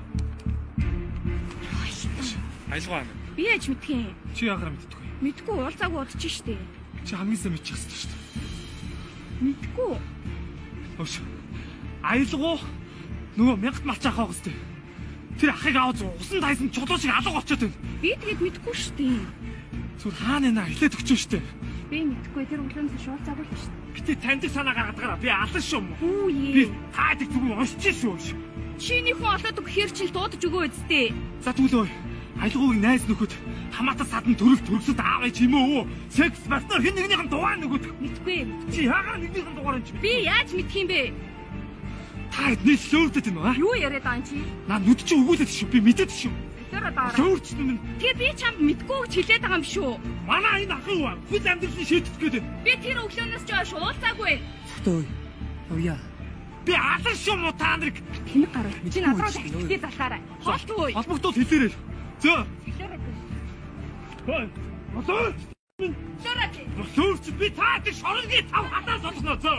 Айлгаа. Би яаж мэдхээ? Чи яагаар мэддэггүй? Мэдгүй уулзаагүй удаж штэ. Чи хамгийн сайн мэдчих хэвчээ шүү дээ. Мэдгүй. Өөш. Айлгуу нөгөө мянгат малч ахаа гэстэй. Тэр ахыг аваад усан тайсан чулуу шиг алга очоод байна. Би тэгээд мэдгүй штэ. Зүр хаана нэ хилээд өгчөө штэ. Би мэдгүй тэр өглөөс шуулцаагүй л штэ. Битээ танд санаа гаргадагаараа би алан шүү юм. Үгүй. Би таадаг зүгөө уншиж шүү. Чиний хүн олоод өгөхээр чи л дуудаж өгөө үсттэй. За түлөө. Айлгууг найз нөхөд хамаатан садан төрөл төрөлсөд аав ээж юм уу? Секс партнер хэн нэгнийхэн дугаар нөгөөд. Мэдгүй. Чи яагаад нэгнийхэн дугаар юм чи? Би яаж мэдх юм бэ? Та эдний сөөрдөд юм аа? Юу яриад байгаа юм чи? Наа нүд чи өгүүлээд шүү. Би мэдээд шүү. Тэр одоо сөөрчнүн. Тэгээ би чамд мэдгүй гэж хэлээд байгаа юм шүү. Манай энэ ах юу? Хүл амьдралын шийдэх гээд. Би тэр өглөөнөөс ч шуулцаагүй. Цогтой. Явъя. Би алан шүү муу та нарыг. Тэнэг гараа. Чи надруу ихтэй залхаарай. Хоолтгүй. Холбогдоод хэлээрэй. За. Хөөе. Мосоо. Зөрөөд. Мосооч би таадаг шоронгийн тав хатаа сонсноо зөө.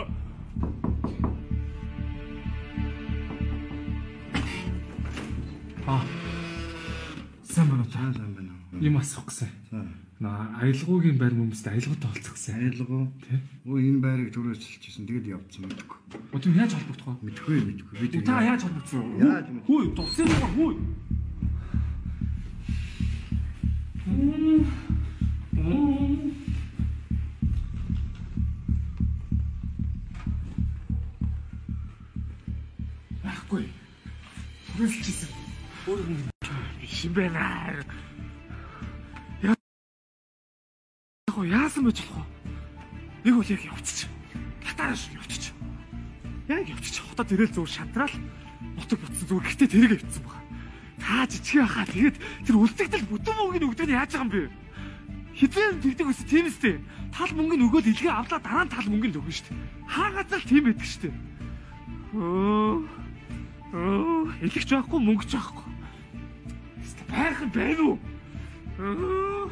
Аа. Сайн байна уу? Сайн байна. Юм асуух гэсэн. Наа аялгуугийн байр хүмүүстэй аялгуутай олцох гэсэн. Аялгуу. Тий. Өө энэ байрыг төрөөсөлчихсэн. Тэгэд явцсан мэдгүй. Өдөр яаж холбогдох вэ? Мэдгүй мэдгүй. Би та яаж холбогдсон? Яаж мэдгүй. Хөөе, туцсан уу? Хөөе. Ахгүй. Бүрэлдэхсэн. Өөр юм биш юм байна. Яг яасан байж болох вэ? Нэг үл яг явчих. Татааш явчих. Яг явчих. Хотод ирэл зүгээр шантраал. Нутаг бутсан зүгээр гэхдээ тэрэг явцсан баг. Та жижиг хаа тэгээд тэр үлдэгдэл бүтэн мөнгөний өгдөг нь яаж байгаа юм бэ? Хизээ тэгдэг ус тийм үстэй. Тал мөнгөний өгөөд илгээ авлаа дараа нь тал мөнгөний өгнө шүү дээ. Хаагаад л тийм байдаг шүү дээ. Оо. Оо, илэгч байхгүй мөнгөч байхгүй. Эсвэл байхын байна уу? Аа.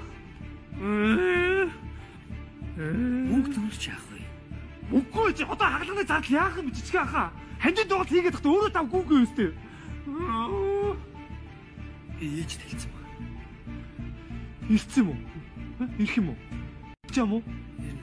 Мөнгө төрч яах вэ? Үгүй чи одоо хагалганы зардал яах юм жижиг хаа. Хандид доол хийгээд тахта өөрөө тавгүйгүй өстэй. Ээж талцсан баг. Ирсэн юм уу? Ирэх юм уу? Ч юм уу?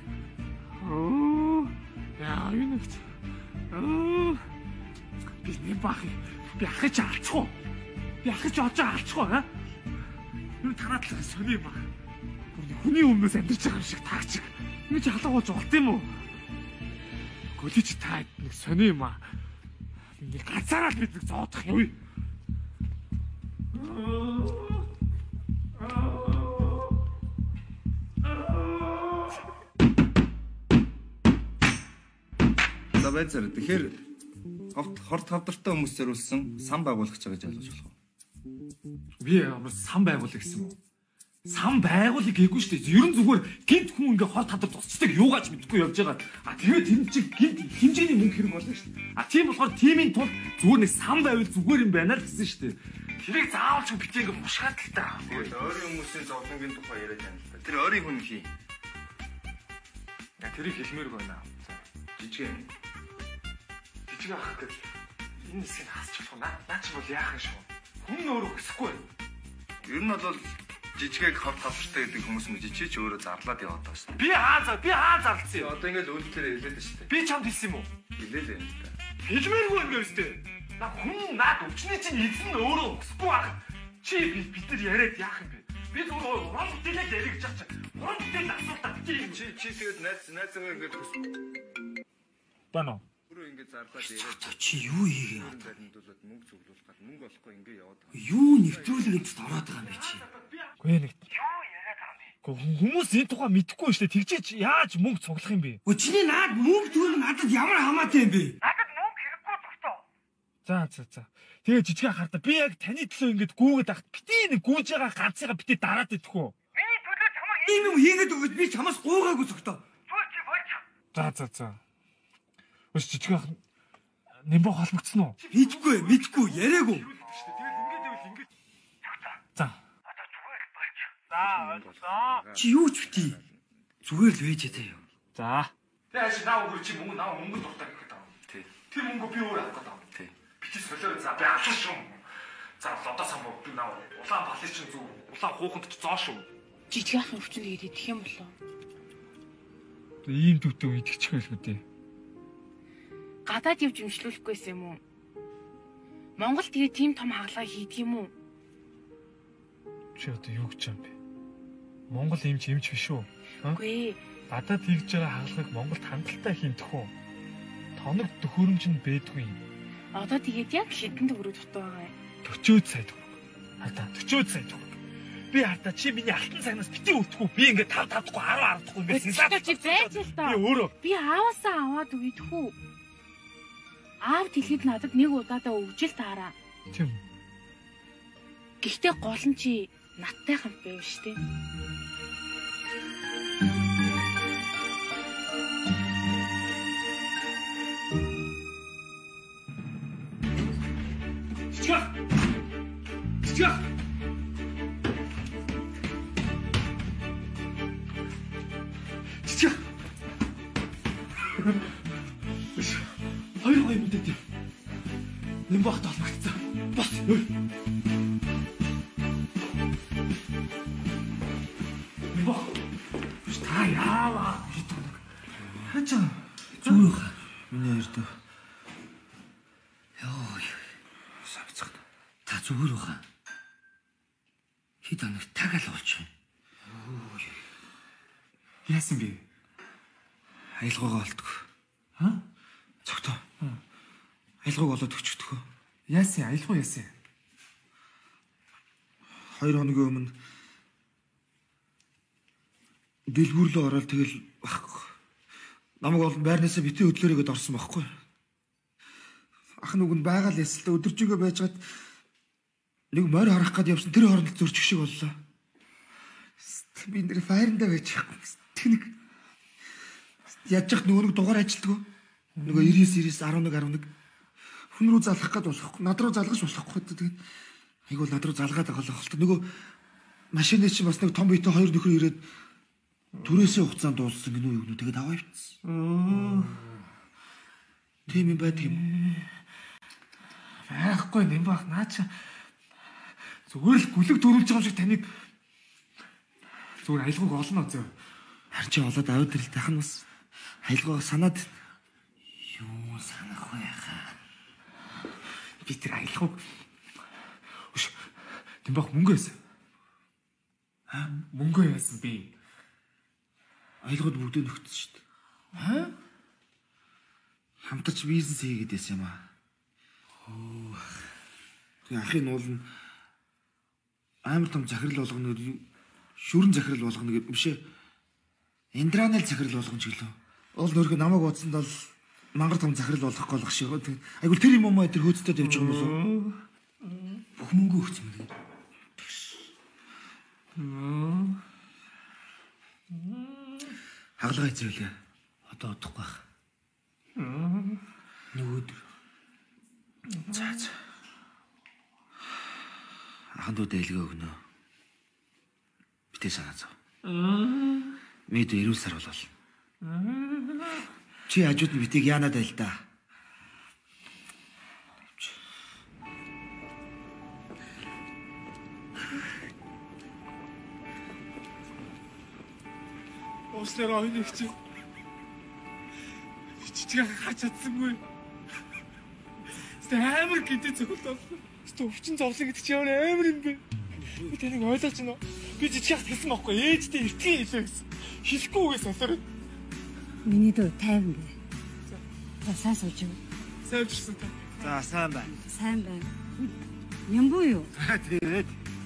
Оо. Яа, юу нэг. Аа. Би нэг бах. Би ахиж алчих уу? Би ахиж олж алчих уу, аа? Юу таратлах сони баг. Хүний өмнөөс амьдарч байгаа юм шиг таагч. Юу ч халуугуулж болт юм уу? Гөлич та нэг сони юм аа. Нэг ганцаараа л бид нэг зоодох юм. За байцаар. Тэгэхээр огт хорт хавдартай хүмүүс зориулсан сан байгуулагч байгаа гэж ойлгож болох уу? Би ямар сан байгуулах гэсэн юм уу? Сан байгуулыг гээгүй шүү дээ. Ерөн зүгээр гинт хүн ингээ хор тадар тусчдаг юугаач мэдгүй явж байгаа. А тэгээд тэр чинь гинт хэмжээний мөнгө хэрэг болно шүү дээ. А тийм болохоор тимийн тул зүгээр нэг сан байвал зүгээр юм байна л гэсэн шүү дээ. Тэрийг заавал ч битээ ингээ мушгаад л та. Тэгээд ойрын хүмүүсийн зовлонгийн тухай яриад байна л да. Тэр ойрын хүн хий. Я тэрийг хэлмээр байна. Жижиг. Жижиг ах гэдэг энэ хэсгийг хасчих болох наа. Наа чи бол яах юм шүү. Хүн өөрөө өсөхгүй. Ер нь бол жижигээг хор талбартай гэдэг хүмүүс мжижиж өөрөө зарлаад яваад байгаа шүү дээ. Би хаа зар, би хаа зарлцсан юм. Одоо ингээд үйлдэлээр хэлээд байна шүү дээ. Би чамд хэлсэн юм уу? Хэлээ л юм да. Хэлмээргүй юм гэсэн дээ. На хүн наад өвчний чинь эзэн өөрөө өсөхгүй байх. Чи бид нар яриад яах юм бэ? Би зүгээр уран бүтээлээ ярих гэж чач. Уран бүтээл асуултаа бити. Чи чи тэгээд найз найзгаа ингээд хүс. Бано. Өөрөө ингээд зарлаад яриад. Чи юу хийгээ? Баримтуулаад мөнгө цуглуулах гал мөнгө олохгүй ингээд яваад байгаа. Юу нэвтрүүлэг энд ороод байгаа юм бэ чи? Гүй нэг. Юу яриад байгаа юм бэ? Хүмүүс энэ тухай мэдэхгүй шүү дээ. Тэгжээч яаж мөнгө цуглах юм бэ? Өө чиний наад мөнгө төлөв надад ямар хамаатай юм бэ? Надад мөнгө хэрэггүй тогтоо. За за за. Тэгээ жижиг хардаа би яг таны төлөө ингэж гүүгээд ахт бити нэг гүүж байгаа ганцыгаа бити дараад идэх үү? Миний төлөө чамайг ийм юм хийгээд өгөөд би чамаас гуугаагүй зогтоо. Чи болж. За за за. Өс жижиг ах нэмбо холбогдсон уу? Мэдгүй мэдгүй яриаггүй. Тэгээд ингэж байвал ингэж. За. Одоо зүгээр л болж. За ойлголоо. Чи юу ч бити. Зүгээр л байж таа юу. За. Тэгээ чи наа өгөр чи мөнгө наа мөнгө дуртай гэхэд аа. Тий. Тэр мөнгө би өөр авах гэдэг. Тий. Би чи солиор за би авах шүү. За одоо самбуу би наа улаан балын чинь зүг улаан хууханд ч зоо шүү. Жижиг ахын өвчнөд идэх юм болоо. Ийм дүүтээ идэх байл мэдээ. Гадаад явж өмчлүүлэхгүйсэн юм уу? Монгол тэгээ тийм том хагалгаа хийдэг юм уу? Чи одоо юу гэж юм бэ? Монгол эмч эмч биш үү? Үгүй ээ. Гадаад хийж байгаа хагалгыг Монголд хангалттай хэмтэх үү? Тоног төхөөрөмж нь бэдгүй юм. Одоо тэгээд яг хэдэн төгрөг дутуу байгаа юм? forty сая төгрөг. Хата forty сая төгрөг. Би хата чи миний алтан цагнаас битээ өртгөө. Би ингээд тав тавдахгүй ten арадахгүй ингээд сэлээд чи байж л та. Би өөрөө. Би ааваасаа аваад өгөх үү? Аав тэлхэд надад нэг удаадаа өгжил таараа. Тийм. Гэхдээ гол нь чи надтай хамт байв штэ. Чичга. Чичга. Чичга. Хоёр гоё мэдээ. Нэм багт олмагцсан. Бас. Нэм баг. Та яава. Хачаа. Зүг хаа. Миний ярдөө. Йоо. Савцах. Та зүгээр байгаа. Хэд хоног тагаал болчих юм. Яасан бэ? Аялгаагаа олдгоо. Ха? Цогтоо. Аялгааг олоод өчтгөө. Яасан аялгаа яасан? Хоёр хоногийн өмнө дэлгүүр рүү ороод тэгэл багхгүй. Намайг олон байрнаасаа битээ өдлөөрөөд орсон байхгүй. Ах нүг нь байгаа л ясалтай өдөржигээ байжгаад нэг морь харах гээд явсан тэр хооронд зөрчих шиг боллоо. Би нэр файрандаа байж байхгүй. Тэнийг яаж яах нөгөө нэг дугаар ажилтгоо. Нөгөө ninety-nine eleven eleven хүн рүү залгах гээд болохгүй. Над руу залгаж болохгүй. Тэгээд айгуу над руу залгаад байгаа л болтой. Нөгөө машины чинь бас нэг том битээ хоёр нөхөр ирээд түрээсээ хугацаанд дууссан гинүү юу гэнэ. Тэгээд аваа явчихсан. Тийм юм байдаг юм. Байхгүй нэм баг наач. Зүгээр л гүлэг төрүүлж байгаа юм шиг таныг зүгээр аялгыг олно зөө. Харин чи олоод аваад ирэл тах нь бас аялгаа санаад юу санах вэ хаа? Би тэр аялгыг өш тэм баг мөнгө байсан. Аа мөнгө яасан би. Аялгууд бүгдөө нөхцсөн шүү дээ. Аа? Хамтарч бизнес хийгээд байсан юм аа. Оо. Тэгээ ахын уул нь амар том захирал болгоно шүрэн захирал болгоно гэдэг бишээ. Индранал захирал болгоно ч гэлөө. Уул нөргө намайг бодсонд бол мангар том захирал болгох голох шиг. Айгуул тэр юм уу тэр хөөцөд явж байгаа юм болов? Бүх мөнгө өгсөн юм. Хагалгаа эзэрлээ. Одоо удахгүй байх. Нэг өдөр. За за. Ахандууд ээлгээ өгнө. Битээ санаа зов. Мэд эрүүл сар болол. Чи хажууд нь битийг яанаад байл та. Ослэр ойныг чи. Чичгээ хаач чадсангүй. Амар гэдэг зөвлөл байна. Өвчин зовлон гэдэг чи ямар амар юм бэ? Би таныг ойлгож байна уу? Би жижиг хэлсэн байхгүй ээжтэй эртгийн хэлээ гэсэн. Хэлэхгүйгээс асар. Миний дөө тайван бэ. За сайн сууж юу? Сайн уучрсан та. За сайн байна. Сайн байна. Ямбуу юу? Тэгээд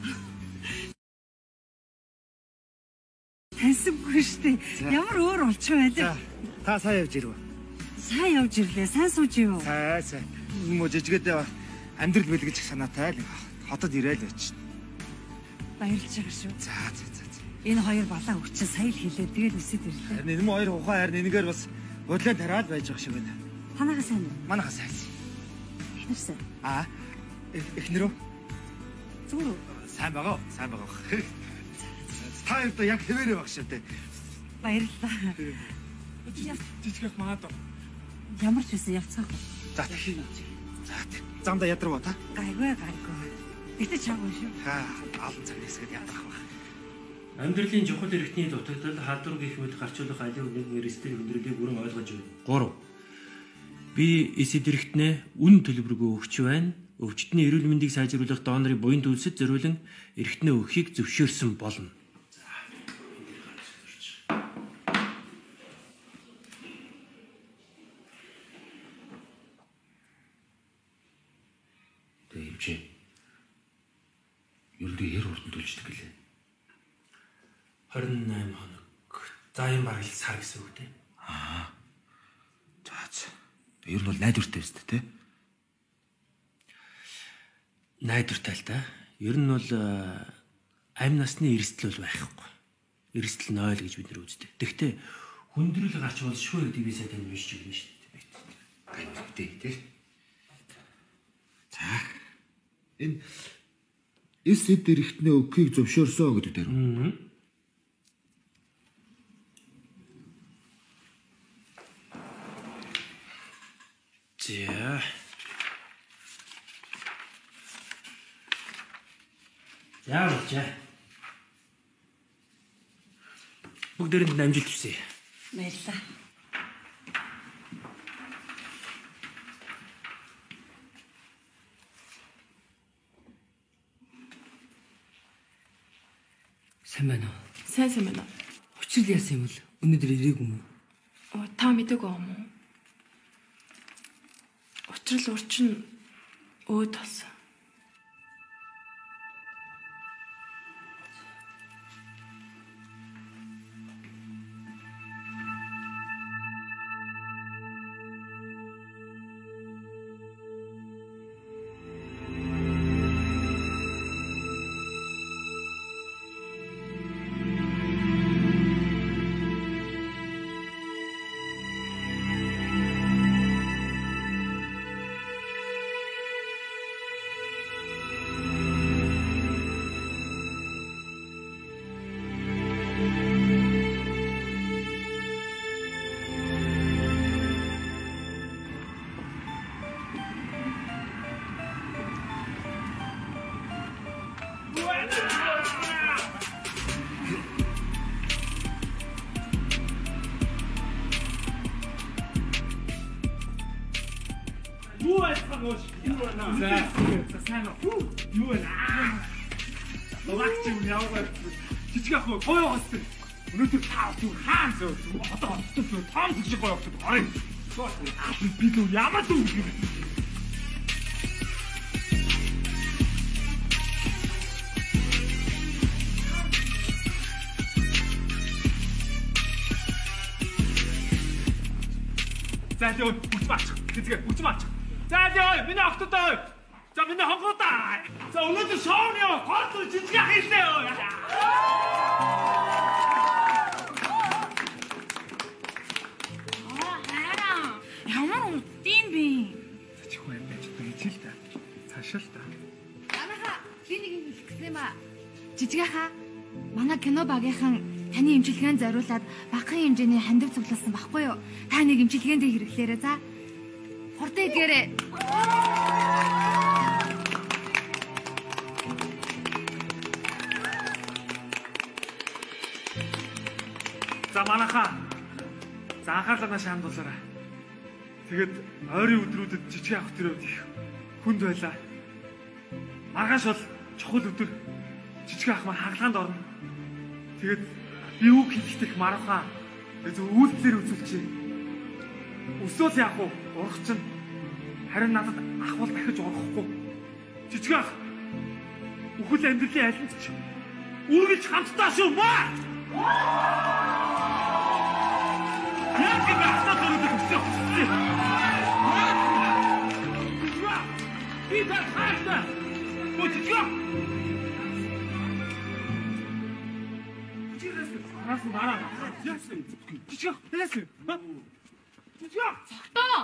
таньсангүй штэ. Ямар өөр болчих вэ? За та сайн явж ирв. Сайн явж ирлээ. Сайн сууж юу? Сайн сайн. Мө жижигэдээ амьдрал бэлгэж их санаатай л хотод ирээл байж. Баярлж байгаа шүү. За за за. Энэ хоёр балаа хүчин сая л хэлээ. Тэгээд үсэд ирлээ. Харин энэ хоёр ухаан харин энэгээр бас бодлоо тараал байж байгаа шиг байна. Танайхаа сайн уу? Манайхаа сайн. Эхнэрсэн. Аа. Эхнэр үү? Зүгээр. Сайн байгаа. Сайн байгаа. Та одоо яг хэвээрээ баг шүү дээ. Баярлалаа. Жижигэх маад. Ямар ч үсэн явцгаах. За дахин. За замда ядрав та? Гайгүй гайгүй. Гэтэ чаагүй шүү. Хаа, алан цаг хэсгээд ядрах баг. Амьдралын чухал хэрэгтний дутагдал халдвар гэх мэт гарчуулах аливаа нэгэн эрсдэл хүндрэлийг бүрэн ойлгож байна. гурав. Би эсэд хэрэгтнээ үн төлбөргүй өгч байна. Өвчтний эрүүл мэндийг сайжруулах донорын буян төлсөд зориулан эрхтнээ өгөхийг зөвшөөрсөн болно. Чи юу л яар уртан төлждөг гэлээ. хорин найман хоног. За юм бараг л сар гэсэн үг тийм. Аа. За за. Ер нь бол найдвартай байс тээ. Найдвартай л да. Ер нь бол амь насны эрсдэл бол байхгүй. Эрсдэл нойл гэж бид нар үздэг. Тэгвэл хүндрэл гарч болшгүй гэдэг би сайн уншиж өгнө шүү дээ. Гайвтай тий. За. Энэ эсэд эрхтнээ өгөхийг зөвшөөрсөн гэдэг дээр. Аа. За. Яа чаа. Бүгдээрэнд амжилт хүсье. Баярлалаа. Сайн байна уу? Сайн сайн байна. Учир л яасан юм бол өнөөдөр ирээгүй юм уу? Оо та мэдээгүй юм уу? Учир л урчин өөд болсон. Юу айсан уу? Юу байна? За сайн уу? Юу байна? Логч юм яваа. Жижиг ах гоё хостой. Өнөөдөр таа зүг хаан зөө. Одоо хостой том шиг гоё хостой. Ой. Би л ямар дүү юм. За тийм бүгд баач. Тэзгээ бүгд баач. За тийм миний охтодоо. За миний хонгодоо. За өнөөдөр шоуны гол жижиг ах хэлээ. Ямар үтдийн бэ? Чихгүй юм байж байгаа л та. Цаашаа л та. Манайха би нэг юм хэлэх гэсэн юм аа. Жижигхэн манай кино багийнхан таны имчилгээнд зориулаад багахан хэмжээний хандив цуглуулсан баггүй юу? Та нэг имчилгээнд хэрэглээрэй за. Хурдан идгээрэй. За манайхаа. За анхаарлаа шаандуулаарай. Тэгээд ойрын өдрүүдэд жижиг ах төрөөд их хүнд байлаа. Маргааш бол чухал өдөр. Жижиг ах маань хагалгаанд орно. Тэгээд би үг хэлэх маргаан. Тэгээд үйлдэлээр үзүүлчихье. Өсөөл яах вэ? Урах чинь. Харин надад ах бол дахиж урахгүй. Жижиг ах. Үхэл амьдралын аль ч үргэлж хамтдаа шүү маа. Яг ингэ ахтаа төрөдөг өсөв. Би та хаашаа? Өчигөө. Нас мараа. Яасан? Жижиг. Яасан? Жижиг. Цогтоо.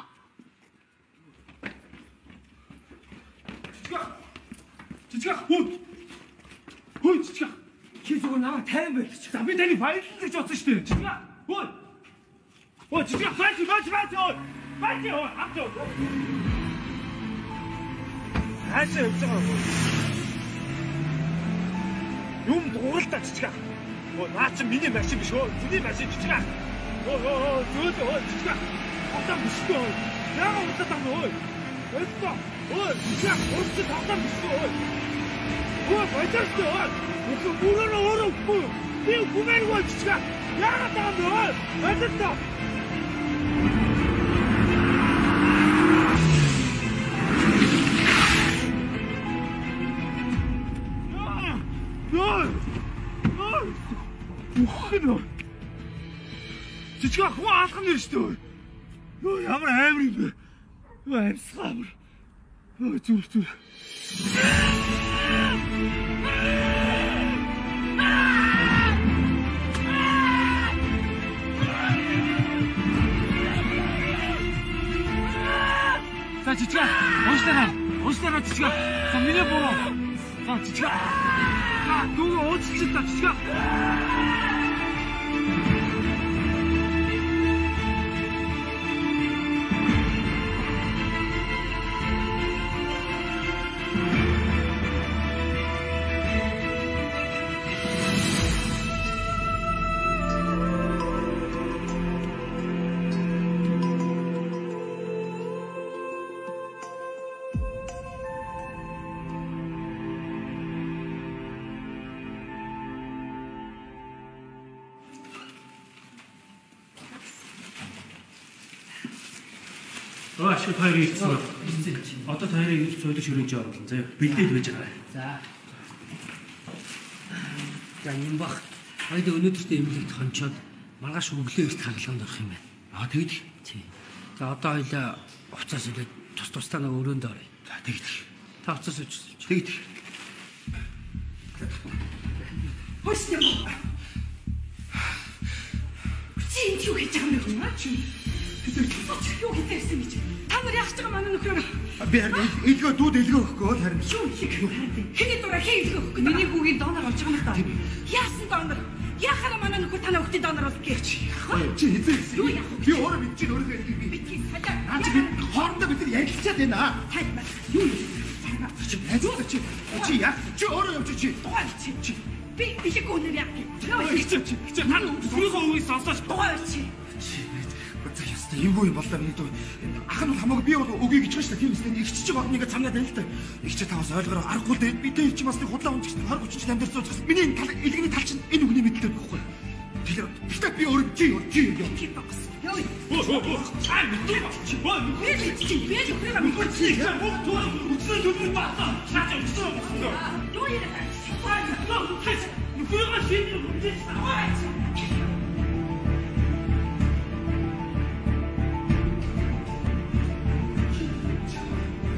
Жижиг. Жижиг. Хөө. Хөө жижиг. Чи зүгээр намайг тайван байлч. За би таны баярлалаа гэж бодсон шүү дээ. Жижиг. Хөө. Хөө жижиг. Бач бач бач. Бач оо хатуу. Хаашаа явж байгаа вэ? Юм дууралтаа жижиг. Оо наа чи миний машин биш үү? Зүний машин жижиг. Оо оо зөөл оо жижиг. Хатам биш үү? Яагаад удаа тань ой? Өстө. Ой жижиг. Өстө хатам биш үү? Ой баяртай ой. Үгүй бүрэн өөрөө. Би гүмэргүй жижиг. Яагаад тань ой? Баяртай. Ой! Ой! Ухнаа. Жижиг хүн алхам нэр шүү дээ. Ой ямар аамир юм бэ? Ой амьсгаа амар. Ой зүр зүр. За жижиг. Уушлаа. Уушлаа жижиг. За миний буруу. За жижиг. Дүүгээ уучлаа та жижиг. Аа шүү хоёрын ирсэн. Одоо хоёрын ирж цойлож хөрөж оруулна. За бэлдээд байж байгаа. За. За юм бах. Хоёул өнөөдөртөө эмнэлэгт хончоод маргааш өглөө эрт хагалгаанд орох юм байна. Аа тэгэж. Тий. За одоо хоёул уцаас үлээд тус тусдаа нэг өрөөнд орё. За тэгэж. Та уцаас үчсэн. Тэгэж. Хош юм. Чи энэ юу хийж байгаа юм бэ? Чи юу хийсэн гэж? Та нар яах гэж байгаа манай нөхрөө? Би харин илгөө дүүд илгөө өгөхгүй харин. Юу хийх вэ? Хэний дураа хий илгөө өгөхгүй. Миний хүүгийн донор болж байгаа юм даа. Яасан донор? Яхаа манай нөхөр танаа өгтөй донор бол гэж. Чи хэзээ юу яах вэ? Би өөрөө бид чинь өөрөө би битгий салаа. Наа чи би хоорондоо бид нар ярилцаад байна. Тань юу юм? Чи хайцгаа чи чи яах? Чи өөрөө явж чи. Дугаар чи чи. Би бишиг өнөр яах вэ? Чи чи чи та түрүүхөө үгийг сонсооч. Дугаар чи. Ийм бүү юм боллоо миний дүү. Ах нь бол хамаагүй би бол үгүй гэж байна шүү дээ. Тийм үстэй их чижиг орныг цамнаад байна л да. Их чи таваас ойлгороо аргагүй дээ. Би дээр чи бас нэг худлаа унж гэсэн хор хүчтэй амьдэрч сууж. Миний тал илгэний тал чинь энэ үгний мэдлэг байхгүй. Тэгэхээр бистэ би өөр чи өөр чи юу чи багс. Йоо. Аа мэдээ. Чи боо. Би чи би чи хүрээ би чи чи боо тоо үчнээ төлөв баата. Шаач үчнээ боо. Юу яа. Аа нөө чи нүрээ чи үчнээ баа.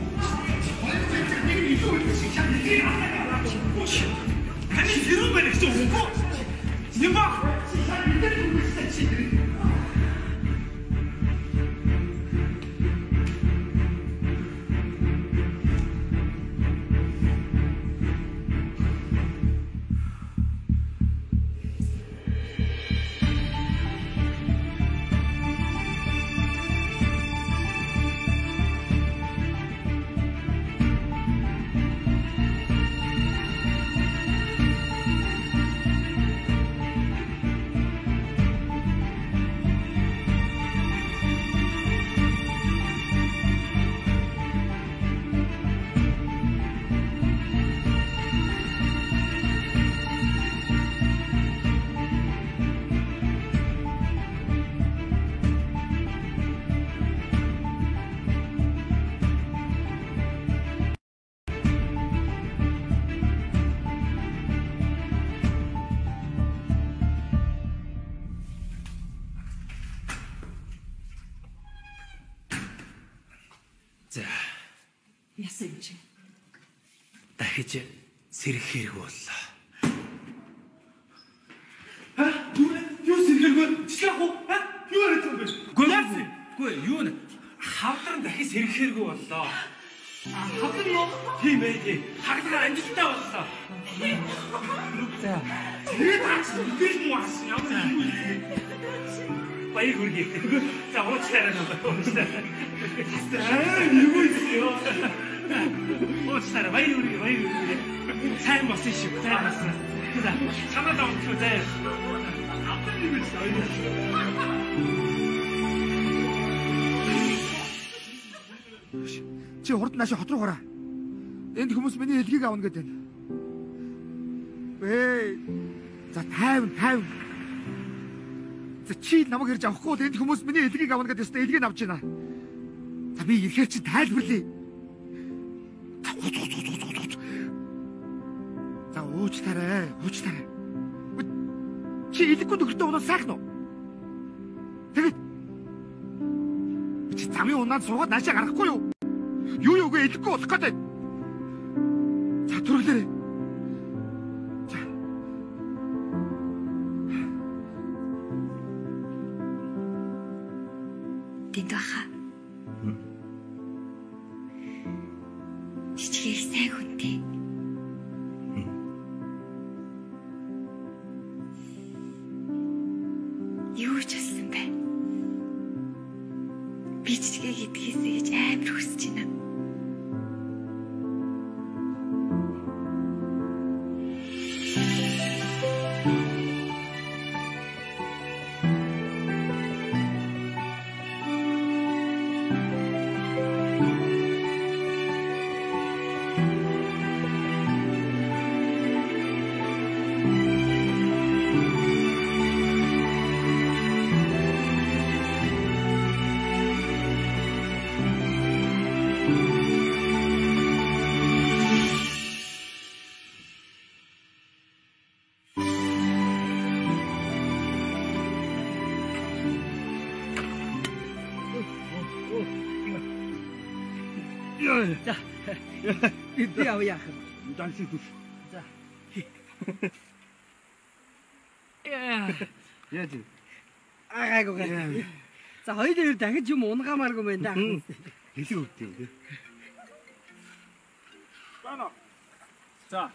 Кани хэрүү байна гэсэн үг. Юм баг. Сайн мэдээ үгүйстэй чи. За. Яасан юм чи? Дахиж сэрэх хэрэг боллоо. Ха? Юу сэрхэргүй? Чихрэх уу? Ха? Юу яриад байгаа юм бэ? Гүн. Гүн юу нэ? Хавдран дахиж сэрэх хэрэг боллоо. Хавдран уу? Тийм ээ тийм. Хаглага амжилттай боллоо. За. Тэгээд таач үгүй юм уу? Ямар юм бэ? Баяр хүргэе. За уучлаарай намайг. Уучлаарай. Аа, юу ийсё? Уучлаарай. Баяр хүргэе. Баяр хүргэе. Сайн болсон шүү. Сайн болсон. За, чамаа давчих заяа. Апаа юу вэ? Чи хурд нааши хот руу гараа. Энд хүмүүс миний хэлгийг авна гэдэг байна. Ээ. За тайван, тайван. За чи намайг хэрж авахгүй бол энд хүмүүс миний хэлгийг авна гэдэг өстой хэлгийг авч байна. За би ирэхээр чи тайлбарлая. За уучлаарай, уучлаарай. Чи хэлэхгүй нөхөртөө унаа сайхан уу? Тэгээд чи замын унаад суугаад наашаа гарахгүй юу? Юу юугаа хэлэхгүй болох гэдэг. За түргэлээрэй. Дэндуаха. Чичгээр сайн хүнтэй. Юу ч болсон бэ? Би чичгээ гэдгийсээ гэж амар хүсэж байна. За. Би би авъя яах вэ? Данси түр. За. Яа. Яаж? Агаагүй. За хоёул дахиж юм унгаамааргүй мэн даа. Хэлэг өгдөө. Бана. За.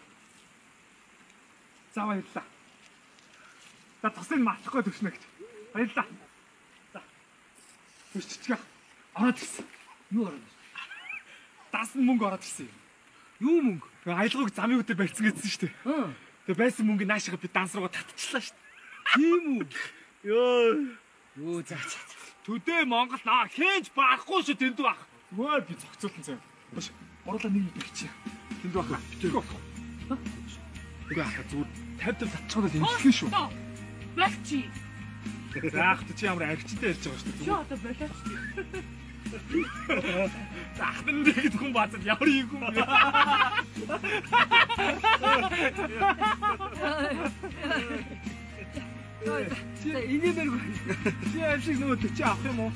За баярлаа. За тусыг мартахгүй төвшнө гэж. Баярлаа. За. Төсччихээ. Ороод ирсэн. Юу ороод? Дасан мөнгө ороод ирсэн юм. Юу мөнгө? Аялгыг замын өдөр барьсан гэсэн шүү дээ. Тэгээ байсан мөнгө наашигаа би данс руугаа татчихлаа шүү дээ. Тийм үү? Йоо. Юу за за. Төдөө Монгол наа хээж баахгүй шүү дэндүү ах. Өө би зохицуулсан цаа. Баш. Оруулаа нэг юм бичээ. Дэндүү ах. Битээ. Үгүй ах зүгээр тавьдаг татчихвал эмчлэн шүү. Болчи. За ах чи ямар арчтай ярьж байгаа шүү дээ. Чи одоо болооч. Захтан дэгд хүн бацад ямар юм хүн бэ? Чи инеэмэргүй. Чи авшиг нөт чи авах юм уу?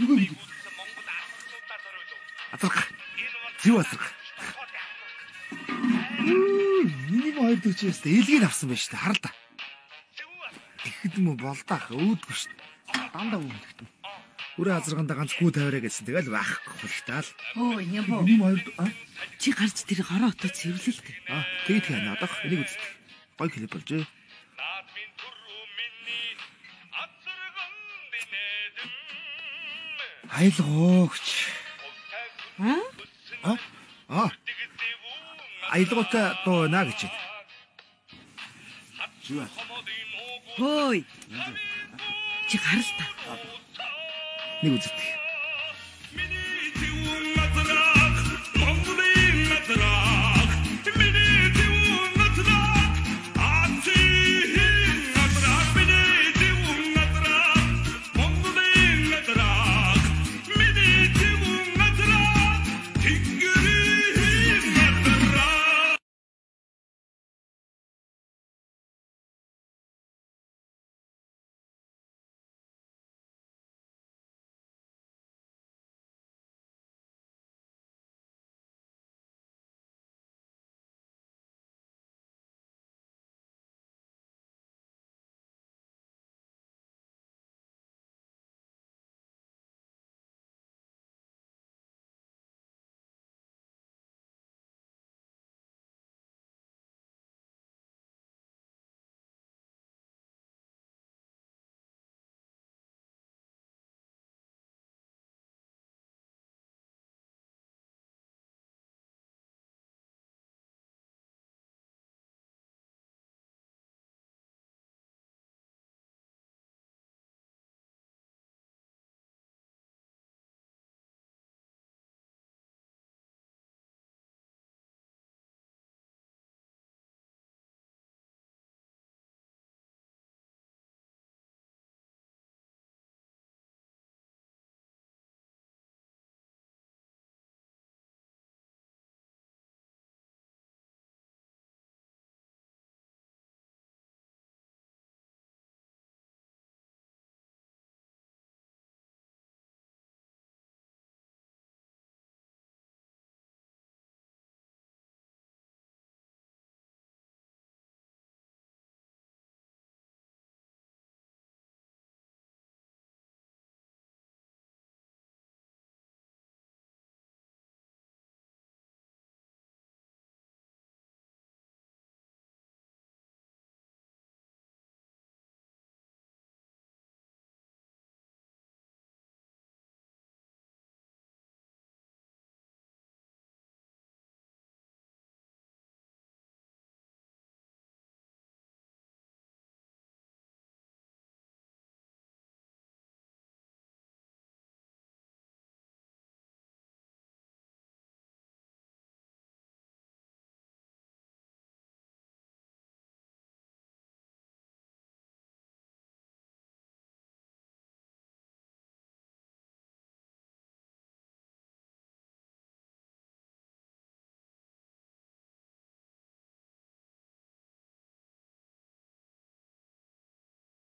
Азарх. Зүү азарх. Миний хоёр дүү чи ястаа ээлгийг авсан байж та харал та. Тэгэхэд юм болдоох өөдгөө шүү дээ. Дандаа өөдөгтөн. Үрээ азарганда ганц гүү тавиараа гэсэн тэгэл байхгүй хулигтаал. Өө нямбо. Миний хоёр а Чи гарч тэр гараа отоо цэвэрлэл дээ. а тэгээд хийнэ одоох энийг үзтээ. Гой клип болж ээ. Айлгооч. А? А? А. Айлгоотой дуу наа гэж. Юу аа? Хөөй. Чи гарал та. Нэг үзтээ.